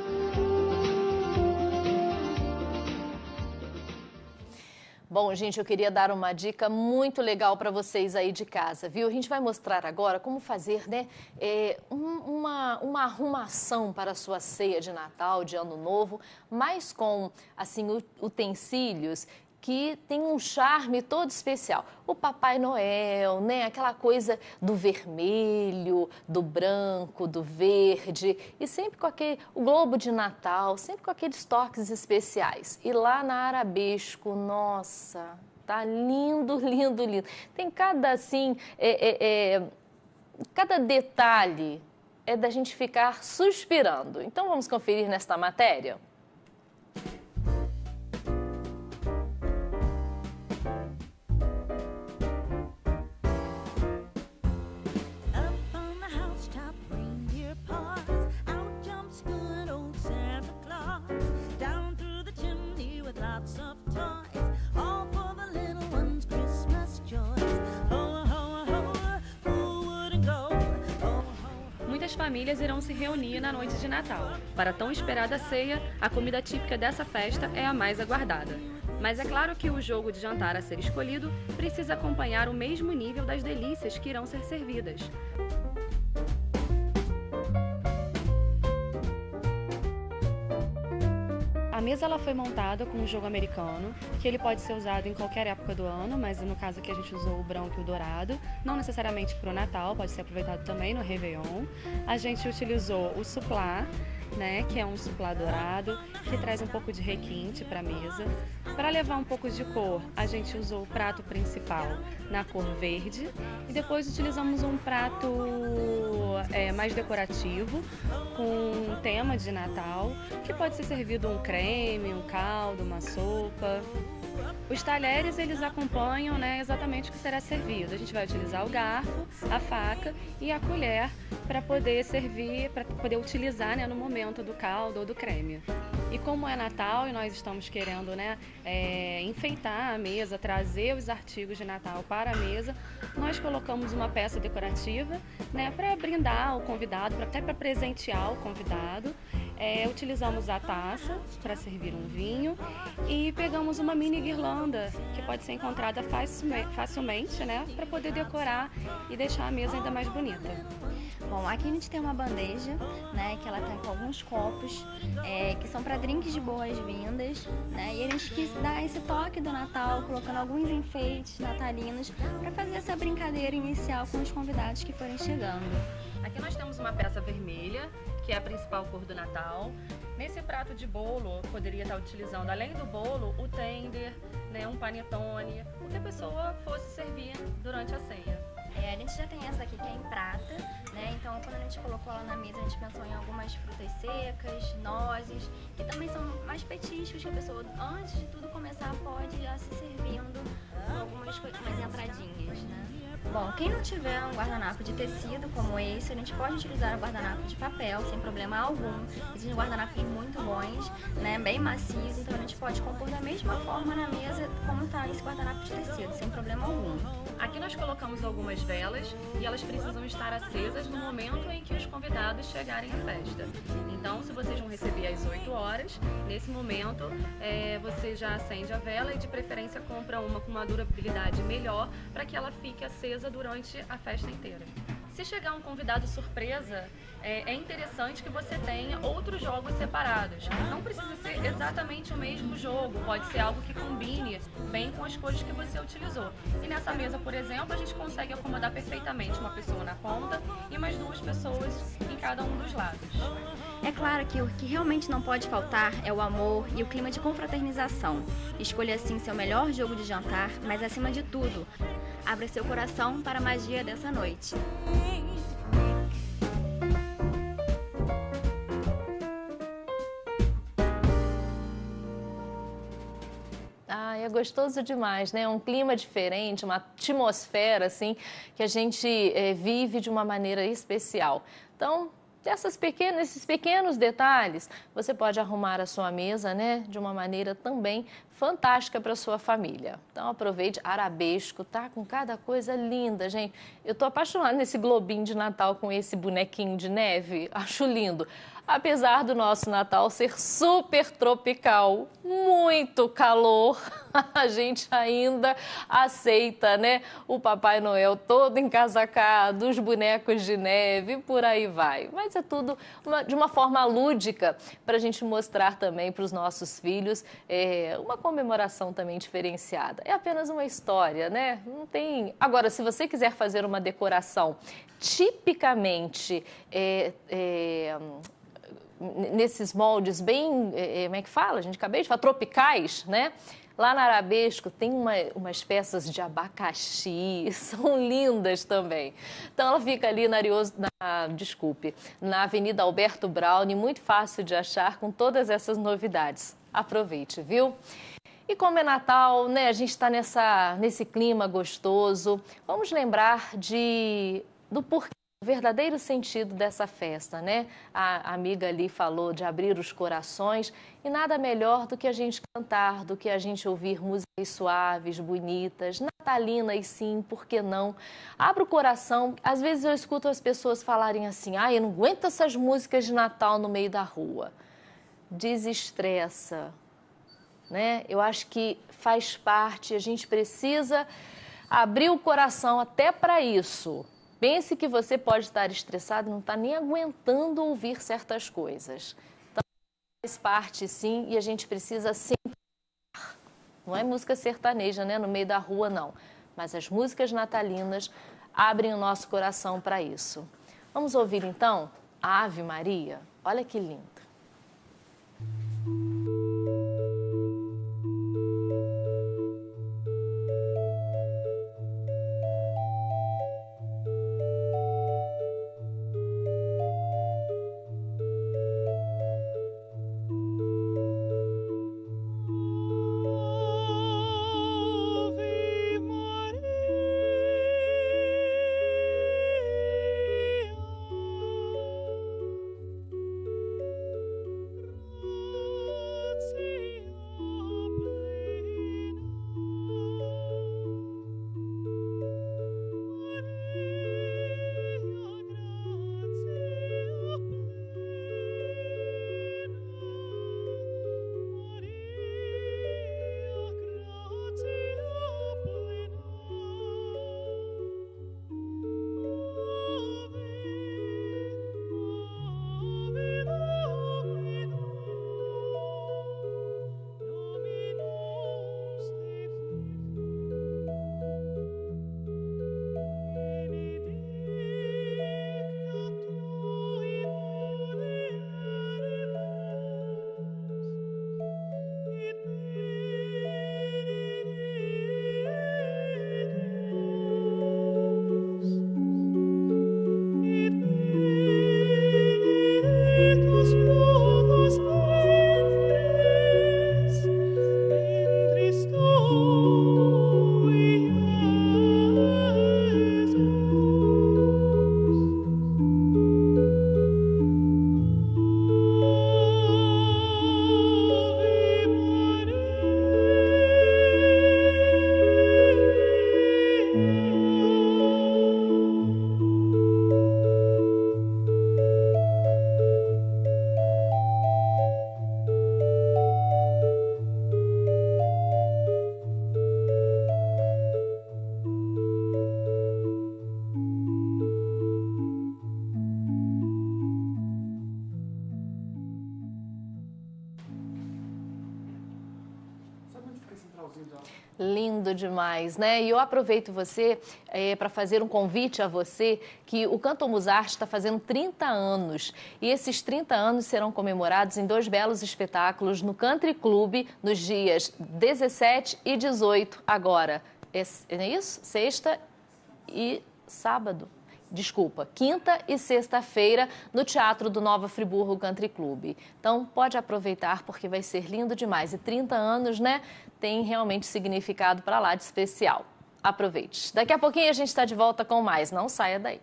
Bom, gente, eu queria dar uma dica muito legal para vocês aí de casa, viu? A gente vai mostrar agora como fazer, né, é, um, uma, uma arrumação para a sua ceia de Natal, de Ano Novo, mas com, assim, utensílios que tem um charme todo especial. O Papai Noel, né? Aquela coisa do vermelho, do branco, do verde e sempre com aquele, o globo de Natal, sempre com aqueles toques especiais. E lá na Arabesco, nossa, tá lindo, lindo, lindo. Tem cada, assim, é, é, é, cada detalhe é da gente ficar suspirando. Então vamos conferir nesta matéria? Muitas famílias irão se reunir na noite de Natal. Para a tão esperada ceia, a comida típica dessa festa é a mais aguardada. Mas é claro que o jogo de jantar a ser escolhido precisa acompanhar o mesmo nível das delícias que irão ser servidas. A mesa ela foi montada com um jogo americano, que ele pode ser usado em qualquer época do ano, mas no caso aqui a gente usou o branco e o dourado, não necessariamente para o Natal, pode ser aproveitado também no Réveillon. A gente utilizou o suplá, né, que é um suplá dourado, que traz um pouco de requinte para a mesa. Para levar um pouco de cor, a gente usou o prato principal na cor verde e depois utilizamos um prato é, mais decorativo com um tema de Natal, que pode ser servido um creme, um caldo, uma sopa. Os talheres, eles acompanham, né, exatamente o que será servido. A gente vai utilizar o garfo, a faca e a colher para poder servir, para poder utilizar, né, no momento do caldo ou do creme. E como é Natal e nós estamos querendo, né, é, enfeitar a mesa, trazer os artigos de Natal para a mesa, nós colocamos uma peça decorativa, né, para brindar o convidado, até para presentear o convidado. É, utilizamos a taça para servir um vinho e pegamos uma mini guirlanda que pode ser encontrada facilmente, né, para poder decorar e deixar a mesa ainda mais bonita. Bom, aqui a gente tem uma bandeja, né, que ela tá com alguns copos, é, que são para drinks de boas-vindas, né, e a gente quis dar esse toque do Natal, colocando alguns enfeites natalinos para fazer essa brincadeira inicial com os convidados que forem chegando. Aqui nós temos uma peça vermelha, que é a principal cor do Natal. Nesse prato de bolo, poderia estar utilizando, além do bolo, o tender, né, um panetone, o que a pessoa fosse servir durante a ceia. É, a gente já tem essa aqui que é em prata, né? Então quando a gente colocou ela na mesa, a gente pensou em algumas frutas secas, nozes, que também são mais petiscos que a pessoa, antes de tudo começar, pode ir se servindo algumas mais entradinhas, né? Bom, quem não tiver um guardanapo de tecido como esse, a gente pode utilizar um guardanapo de papel sem problema algum. Existem guardanapos muito bons, né, bem macios, então a gente pode compor da mesma forma na mesa como está esse guardanapo de tecido, sem problema algum. Aqui nós colocamos algumas velas e elas precisam estar acesas no momento em que os convidados chegarem à festa. Então, se vocês vão receber às oito horas, nesse momento é, você já acende a vela e de preferência compra uma com uma durabilidade melhor para que ela fique acesa durante a festa inteira. Se chegar um convidado surpresa, é interessante que você tenha outros jogos separados. Não precisa ser exatamente o mesmo jogo, pode ser algo que combine bem com as cores que você utilizou. E nessa mesa, por exemplo, a gente consegue acomodar perfeitamente uma pessoa na ponta e mais duas pessoas em cada um dos lados. É claro que o que realmente não pode faltar é o amor e o clima de confraternização. Escolha assim seu melhor jogo de jantar, mas acima de tudo, abra seu coração para a magia dessa noite. Ah, é gostoso demais, né? Um clima diferente, uma atmosfera, assim, que a gente é, vive de uma maneira especial. Então, essas pequenas, esses pequenos detalhes, você pode arrumar a sua mesa, né, de uma maneira também fantástica para a sua família. Então, aproveite. Arabesco, tá? Com cada coisa linda, gente. Eu tô apaixonada nesse globinho de Natal com esse bonequinho de neve. Acho lindo. Apesar do nosso Natal ser super tropical, muito calor, a gente ainda aceita, né? O Papai Noel todo encasacado, os bonecos de neve, por aí vai. Mas é tudo uma, de uma forma lúdica para a gente mostrar também para os nossos filhos é, uma comemoração também diferenciada. É apenas uma história, né? Não tem... Agora, se você quiser fazer uma decoração tipicamente... É, é, nesses moldes bem, como é que fala, gente? Acabei de falar, tropicais, né? Lá na Arabesco tem uma, umas peças de abacaxi, são lindas também. Então ela fica ali na, Arioso, na, desculpe, na Avenida Alberto Browne, muito fácil de achar com todas essas novidades. Aproveite, viu? E como é Natal, né? A gente está nessa, nesse clima gostoso. Vamos lembrar de, do porquê. O verdadeiro sentido dessa festa, né? A amiga ali falou de abrir os corações e nada melhor do que a gente cantar, do que a gente ouvir músicas suaves, bonitas, natalinas sim, por que não? Abra o coração. Às vezes eu escuto as pessoas falarem assim, ah, eu não aguento essas músicas de Natal no meio da rua. Desestressa, né? Eu acho que faz parte, a gente precisa abrir o coração até para isso. Pense que você pode estar estressado e não está nem aguentando ouvir certas coisas. Então, faz parte, sim, e a gente precisa sempre... Não é música sertaneja, né? No meio da rua, não. Mas as músicas natalinas abrem o nosso coração para isso. Vamos ouvir, então, a Ave Maria? Olha que lindo. lindo demais, né? E eu aproveito você é, para fazer um convite a você que o Canto Musarte está fazendo trinta anos. E esses trinta anos serão comemorados em dois belos espetáculos no Country Club nos dias dezessete e dezoito agora. É, é isso? Sexta e sábado. Desculpa, quinta e sexta-feira no Teatro do Nova Friburgo Country Club. Então, pode aproveitar porque vai ser lindo demais. E trinta anos, né, tem realmente significado para lá de especial. Aproveite. Daqui a pouquinho a gente está de volta com mais. Não saia daí.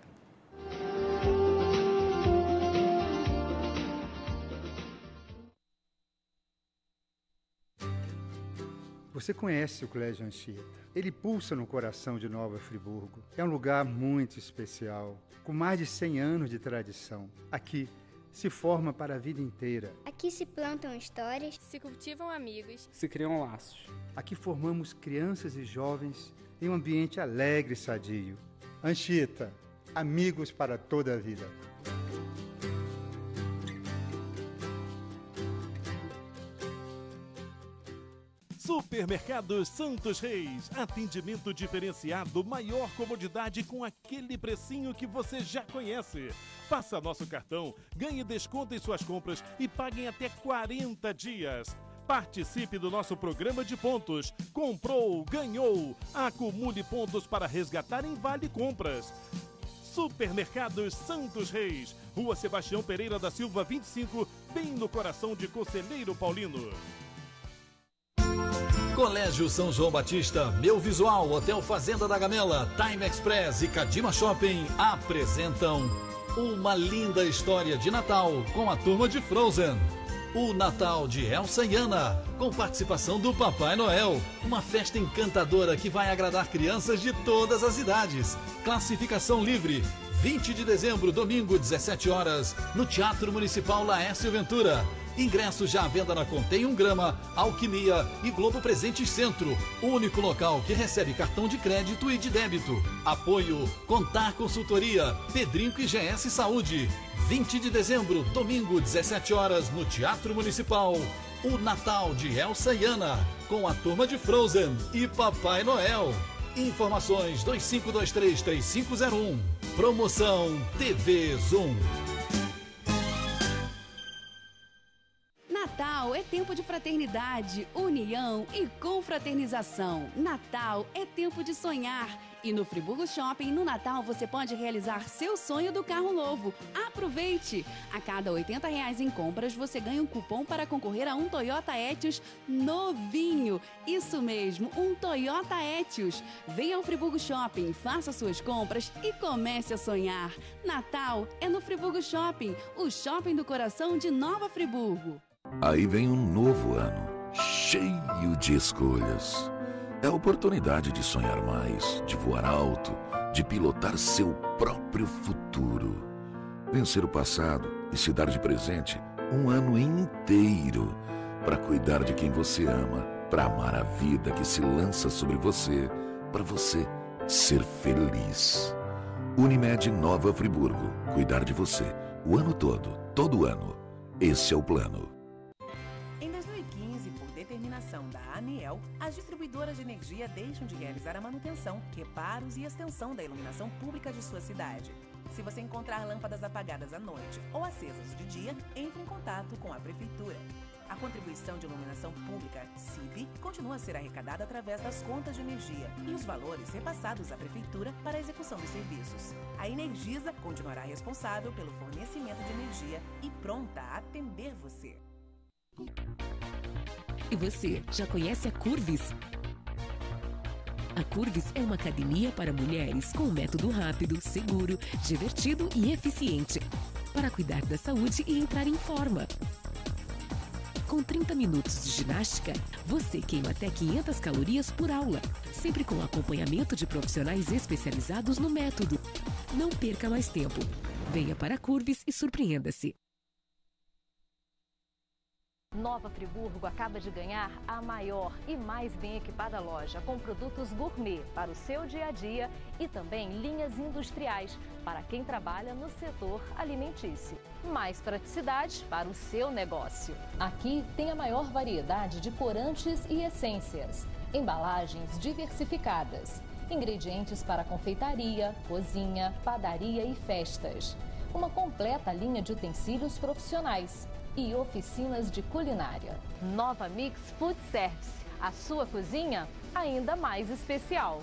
Você conhece o Colégio Anchieta. Ele pulsa no coração de Nova Friburgo. É um lugar muito especial, com mais de cem anos de tradição. Aqui se forma para a vida inteira. Aqui se plantam histórias, se cultivam amigos, se criam laços. Aqui formamos crianças e jovens em um ambiente alegre e sadio. Anchieta, amigos para toda a vida. Supermercados Santos Reis, atendimento diferenciado, maior comodidade com aquele precinho que você já conhece. Faça nosso cartão, ganhe desconto em suas compras e pague em até quarenta dias. Participe do nosso programa de pontos. Comprou, ganhou. Acumule pontos para resgatar em Vale Compras. Supermercados Santos Reis, Rua Sebastião Pereira da Silva vinte e cinco, bem no coração de Conselheiro Paulino. Colégio São João Batista, Meu Visual, Hotel Fazenda da Gamela, Time Express e Cadima Shopping apresentam uma linda história de Natal com a turma de Frozen. O Natal de Elsa e Anna, com participação do Papai Noel. Uma festa encantadora que vai agradar crianças de todas as idades. Classificação livre. vinte de dezembro, domingo, dezessete horas, no Teatro Municipal Laércio Ventura. Ingressos já à venda na Contém um Grama, Alquimia e Globo Presentes Centro. O único local que recebe cartão de crédito e de débito. Apoio Contar Consultoria, Pedrinco e G S Saúde. vinte de dezembro, domingo, dezessete horas, no Teatro Municipal. O Natal de Elsa e Anna, com a turma de Frozen e Papai Noel. Informações dois cinco dois três, três cinco zero um. Promoção T V Zoom. Natal é tempo de fraternidade, união e confraternização. Natal é tempo de sonhar. E no Friburgo Shopping, no Natal, você pode realizar seu sonho do carro novo. Aproveite! A cada oitenta reais em compras, você ganha um cupom para concorrer a um Toyota Etios novinho. Isso mesmo, um Toyota Etios. Venha ao Friburgo Shopping, faça suas compras e comece a sonhar. Natal é no Friburgo Shopping, o shopping do coração de Nova Friburgo. Aí vem um novo ano, cheio de escolhas. É a oportunidade de sonhar mais, de voar alto, de pilotar seu próprio futuro. Vencer o passado e se dar de presente um ano inteiro para cuidar de quem você ama, para amar a vida que se lança sobre você, para você ser feliz. Unimed Nova Friburgo, cuidar de você o ano todo, todo ano. Esse é o plano. Da ANEEL, as distribuidoras de energia deixam de realizar a manutenção, reparos e extensão da iluminação pública de sua cidade. Se você encontrar lâmpadas apagadas à noite ou acesas de dia, entre em contato com a Prefeitura. A contribuição de iluminação pública, C I B, continua a ser arrecadada através das contas de energia e os valores repassados à Prefeitura para a execução dos serviços. A Energisa continuará responsável pelo fornecimento de energia e pronta a atender você. E você, já conhece a Curvis? A Curvis é uma academia para mulheres com um método rápido, seguro, divertido e eficiente para cuidar da saúde e entrar em forma. Com trinta minutos de ginástica, você queima até quinhentas calorias por aula, sempre com acompanhamento de profissionais especializados no método. Não perca mais tempo. Venha para a Curvis e surpreenda-se. Nova Friburgo acaba de ganhar a maior e mais bem equipada loja com produtos gourmet para o seu dia a dia e também linhas industriais para quem trabalha no setor alimentício. Mais praticidade para o seu negócio. Aqui tem a maior variedade de corantes e essências. Embalagens diversificadas. Ingredientes para confeitaria, cozinha, padaria e festas. Uma completa linha de utensílios profissionais e oficinas de culinária. Nova Mix Food Service, a sua cozinha ainda mais especial.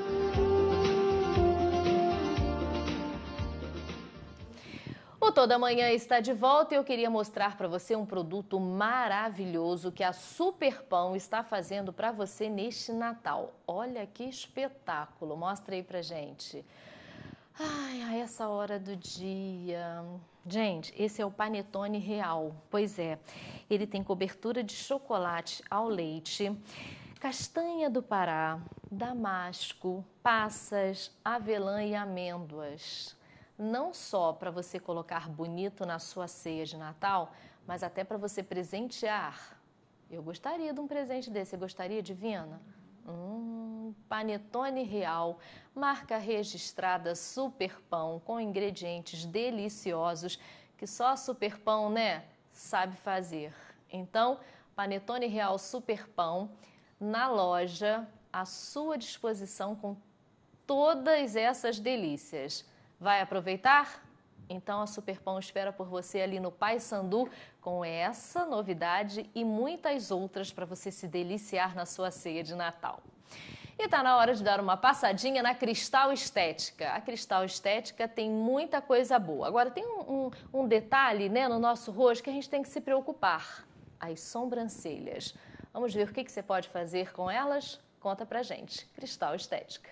O Toda Manhã está de volta e eu queria mostrar para você um produto maravilhoso que a Superpão está fazendo para você neste Natal. Olha que espetáculo, mostra aí pra gente. Ai, a essa hora do dia... Gente, esse é o Panetone Real. Pois é, ele tem cobertura de chocolate ao leite, castanha do Pará, damasco, passas, avelã e amêndoas. Não só para você colocar bonito na sua ceia de Natal, mas até para você presentear. Eu gostaria de um presente desse. Você gostaria, Divina? Hum, Panetone Real, marca registrada Superpão, com ingredientes deliciosos que só a Superpão, né, sabe fazer. Então, Panetone Real Superpão, na loja, à sua disposição com todas essas delícias. Vai aproveitar? Então a Superpão espera por você ali no Paissandu com essa novidade e muitas outras para você se deliciar na sua ceia de Natal. E tá na hora de dar uma passadinha na Cristal Estética. A Cristal Estética tem muita coisa boa. Agora tem um, um, um detalhe, né, no nosso rosto que a gente tem que se preocupar. As sobrancelhas. Vamos ver o que, que você pode fazer com elas? Conta pra gente. Cristal Estética.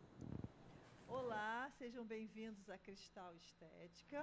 Sejam bem-vindos à Cristal Estética.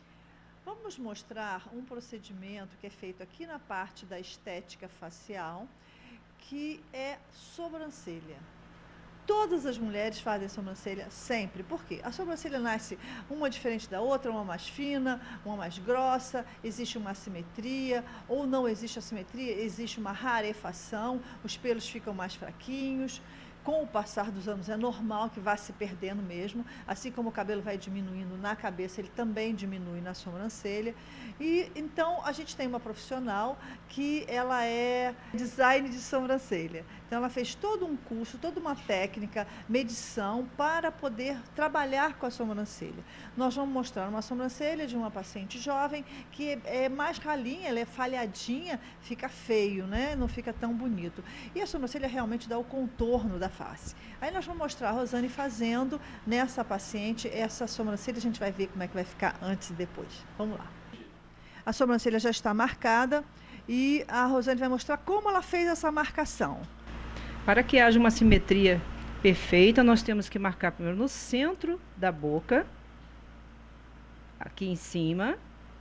Vamos mostrar um procedimento que é feito aqui na parte da estética facial, que é sobrancelha. Todas as mulheres fazem sobrancelha sempre. Por quê? A sobrancelha nasce uma diferente da outra, uma mais fina, uma mais grossa, existe uma assimetria, ou não existe assimetria, existe uma rarefação, os pelos ficam mais fraquinhos. Com o passar dos anos é normal que vá se perdendo mesmo, assim como o cabelo vai diminuindo na cabeça, ele também diminui na sobrancelha. E então a gente tem uma profissional que ela é design de sobrancelha. Então ela fez todo um curso, toda uma técnica, medição para poder trabalhar com a sobrancelha. Nós vamos mostrar uma sobrancelha de uma paciente jovem que é mais ralinha, ela é falhadinha, fica feio, né? Não fica tão bonito. E a sobrancelha realmente dá o contorno da face. Aí nós vamos mostrar a Rosane fazendo nessa paciente essa sobrancelha, a gente vai ver como é que vai ficar antes e depois. Vamos lá. A sobrancelha já está marcada e a Rosane vai mostrar como ela fez essa marcação. Para que haja uma simetria perfeita, nós temos que marcar primeiro no centro da boca, aqui em cima,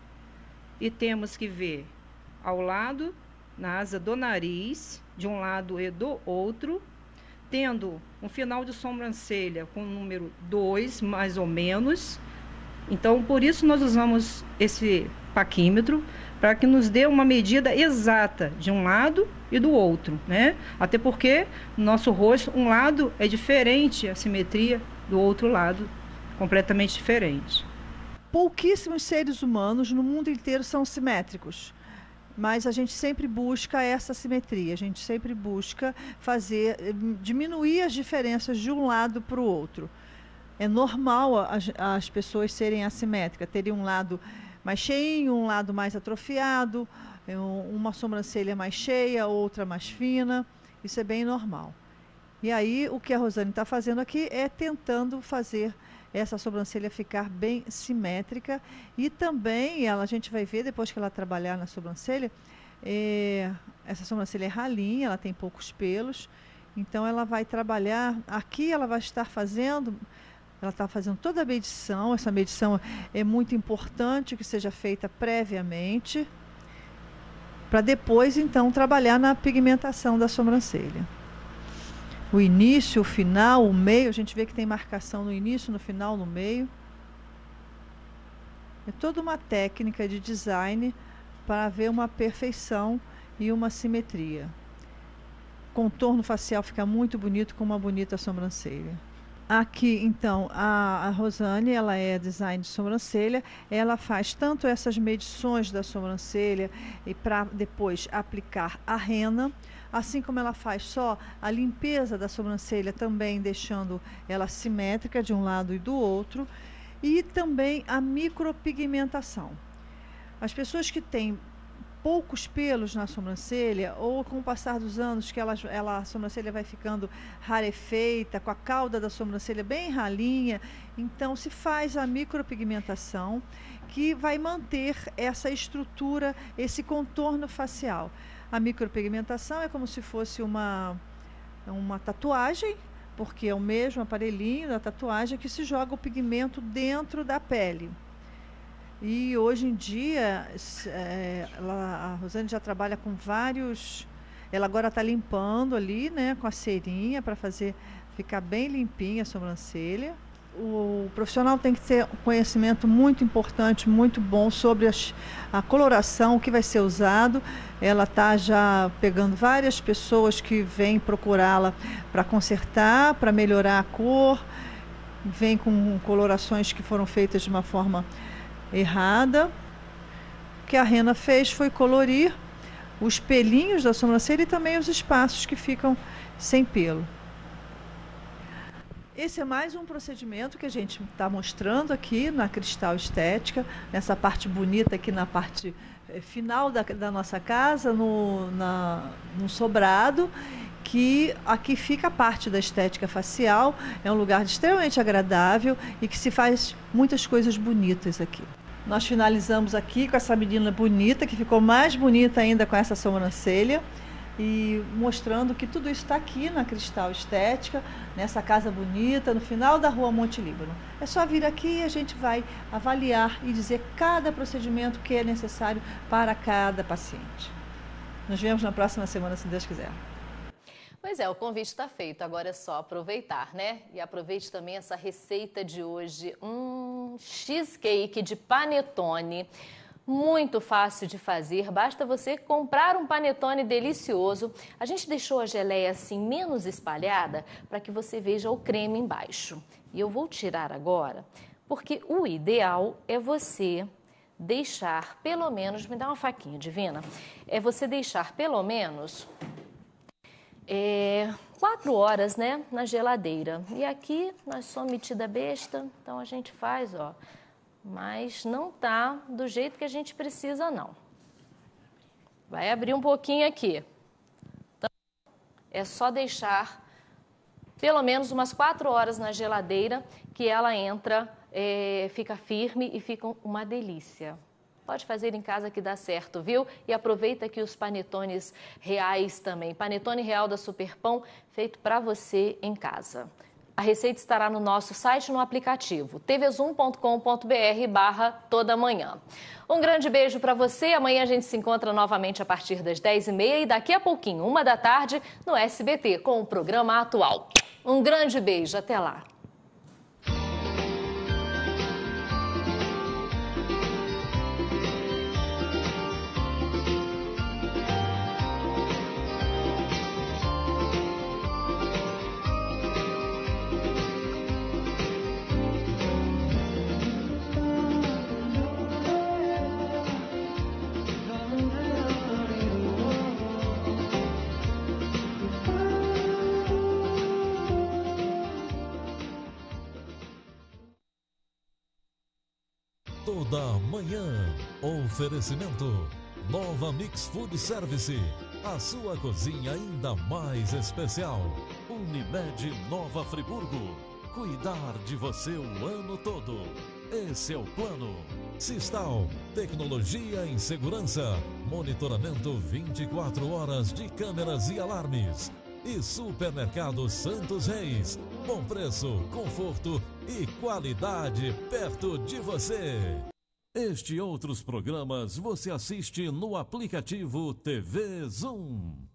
e temos que ver ao lado, na asa do nariz, de um lado e do outro, tendo um final de sobrancelha com o número dois, mais ou menos. Então, por isso nós usamos esse paquímetro, para que nos dê uma medida exata de um lado e do outro, né? Até porque no nosso rosto, um lado é diferente, a simetria do outro lado, completamente diferente. Pouquíssimos seres humanos no mundo inteiro são simétricos. Mas a gente sempre busca essa simetria, a gente sempre busca fazer, diminuir as diferenças de um lado para o outro. É normal as, as pessoas serem assimétricas, terem um lado mais cheinho, um lado mais atrofiado, uma sobrancelha mais cheia, outra mais fina, isso é bem normal. E aí o que a Rosane está fazendo aqui é tentando fazer essa sobrancelha ficar bem simétrica e também, ela, a gente vai ver depois que ela trabalhar na sobrancelha, é, essa sobrancelha é ralinha, ela tem poucos pelos, então ela vai trabalhar, aqui ela vai estar fazendo, ela está fazendo toda a medição, essa medição é muito importante que seja feita previamente, para depois então trabalhar na pigmentação da sobrancelha. O início, o final, o meio, a gente vê que tem marcação no início, no final, no meio. É toda uma técnica de design para ver uma perfeição e uma simetria. O contorno facial fica muito bonito com uma bonita sobrancelha. Aqui, então, a, a Rosane, ela é design de sobrancelha, ela faz tanto essas medições da sobrancelha e para depois aplicar a rena, assim como ela faz só a limpeza da sobrancelha, também deixando ela simétrica de um lado e do outro, e também a micropigmentação. As pessoas que têm poucos pelos na sobrancelha, ou com o passar dos anos que ela, ela, a sobrancelha vai ficando rarefeita, com a cauda da sobrancelha bem ralinha, então se faz a micropigmentação, que vai manter essa estrutura, esse contorno facial. A micropigmentação é como se fosse uma, uma tatuagem, porque é o mesmo aparelhinho da tatuagem que se joga o pigmento dentro da pele. E hoje em dia, é, ela, a Rosane já trabalha com vários... Ela agora está limpando ali, né, com a cerinha para fazer ficar bem limpinha a sobrancelha. O profissional tem que ter um conhecimento muito importante, muito bom sobre as, a coloração, o que vai ser usado. Ela está já pegando várias pessoas que vêm procurá-la para consertar, para melhorar a cor. Vem com colorações que foram feitas de uma forma errada. O que a Rena fez foi colorir os pelinhos da sobrancelha e também os espaços que ficam sem pelo. Esse é mais um procedimento que a gente está mostrando aqui na Cristal Estética, nessa parte bonita aqui na parte eh, final da, da nossa casa, no, na, no sobrado, que aqui fica a parte da estética facial. É um lugar extremamente agradável e que se faz muitas coisas bonitas aqui. Nós finalizamos aqui com essa menina bonita, que ficou mais bonita ainda com essa sobrancelha, e mostrando que tudo isso está aqui na Cristal Estética, nessa casa bonita, no final da rua Monte Líbano. É só vir aqui e a gente vai avaliar e dizer cada procedimento que é necessário para cada paciente. Nos vemos na próxima semana, se Deus quiser. Pois é, o convite está feito, agora é só aproveitar, né? E aproveite também essa receita de hoje, um cheesecake de panetone. Muito fácil de fazer, basta você comprar um panetone delicioso. A gente deixou a geleia assim menos espalhada para que você veja o creme embaixo. E eu vou tirar agora, porque o ideal é você deixar pelo menos, me dá uma faquinha, Divina, é você deixar pelo menos é, quatro horas, né, na geladeira. E aqui nós somos metida besta, então a gente faz, ó. Mas não tá do jeito que a gente precisa, não. Vai abrir um pouquinho aqui. Então, é só deixar pelo menos umas quatro horas na geladeira que ela entra, é, fica firme e fica uma delícia. Pode fazer em casa que dá certo, viu? E aproveita aqui os panetones reais também. Panetone real da Superpão, feito para você em casa. A receita estará no nosso site, no aplicativo t v zoom ponto com ponto b r barra toda manhã. Um grande beijo para você. Amanhã a gente se encontra novamente a partir das dez e meia e daqui a pouquinho, uma da tarde, no S B T, com o programa atual. Um grande beijo. Até lá. Toda manhã, oferecimento Nova Mix Food Service, a sua cozinha ainda mais especial. Unimed Nova Friburgo, cuidar de você o ano todo. Esse é o plano. Sistal, tecnologia em segurança, monitoramento vinte e quatro horas de câmeras e alarmes. E Supermercado Santos Reis, bom preço, conforto e qualidade perto de você. Este e outros programas você assiste no aplicativo T V Zoom.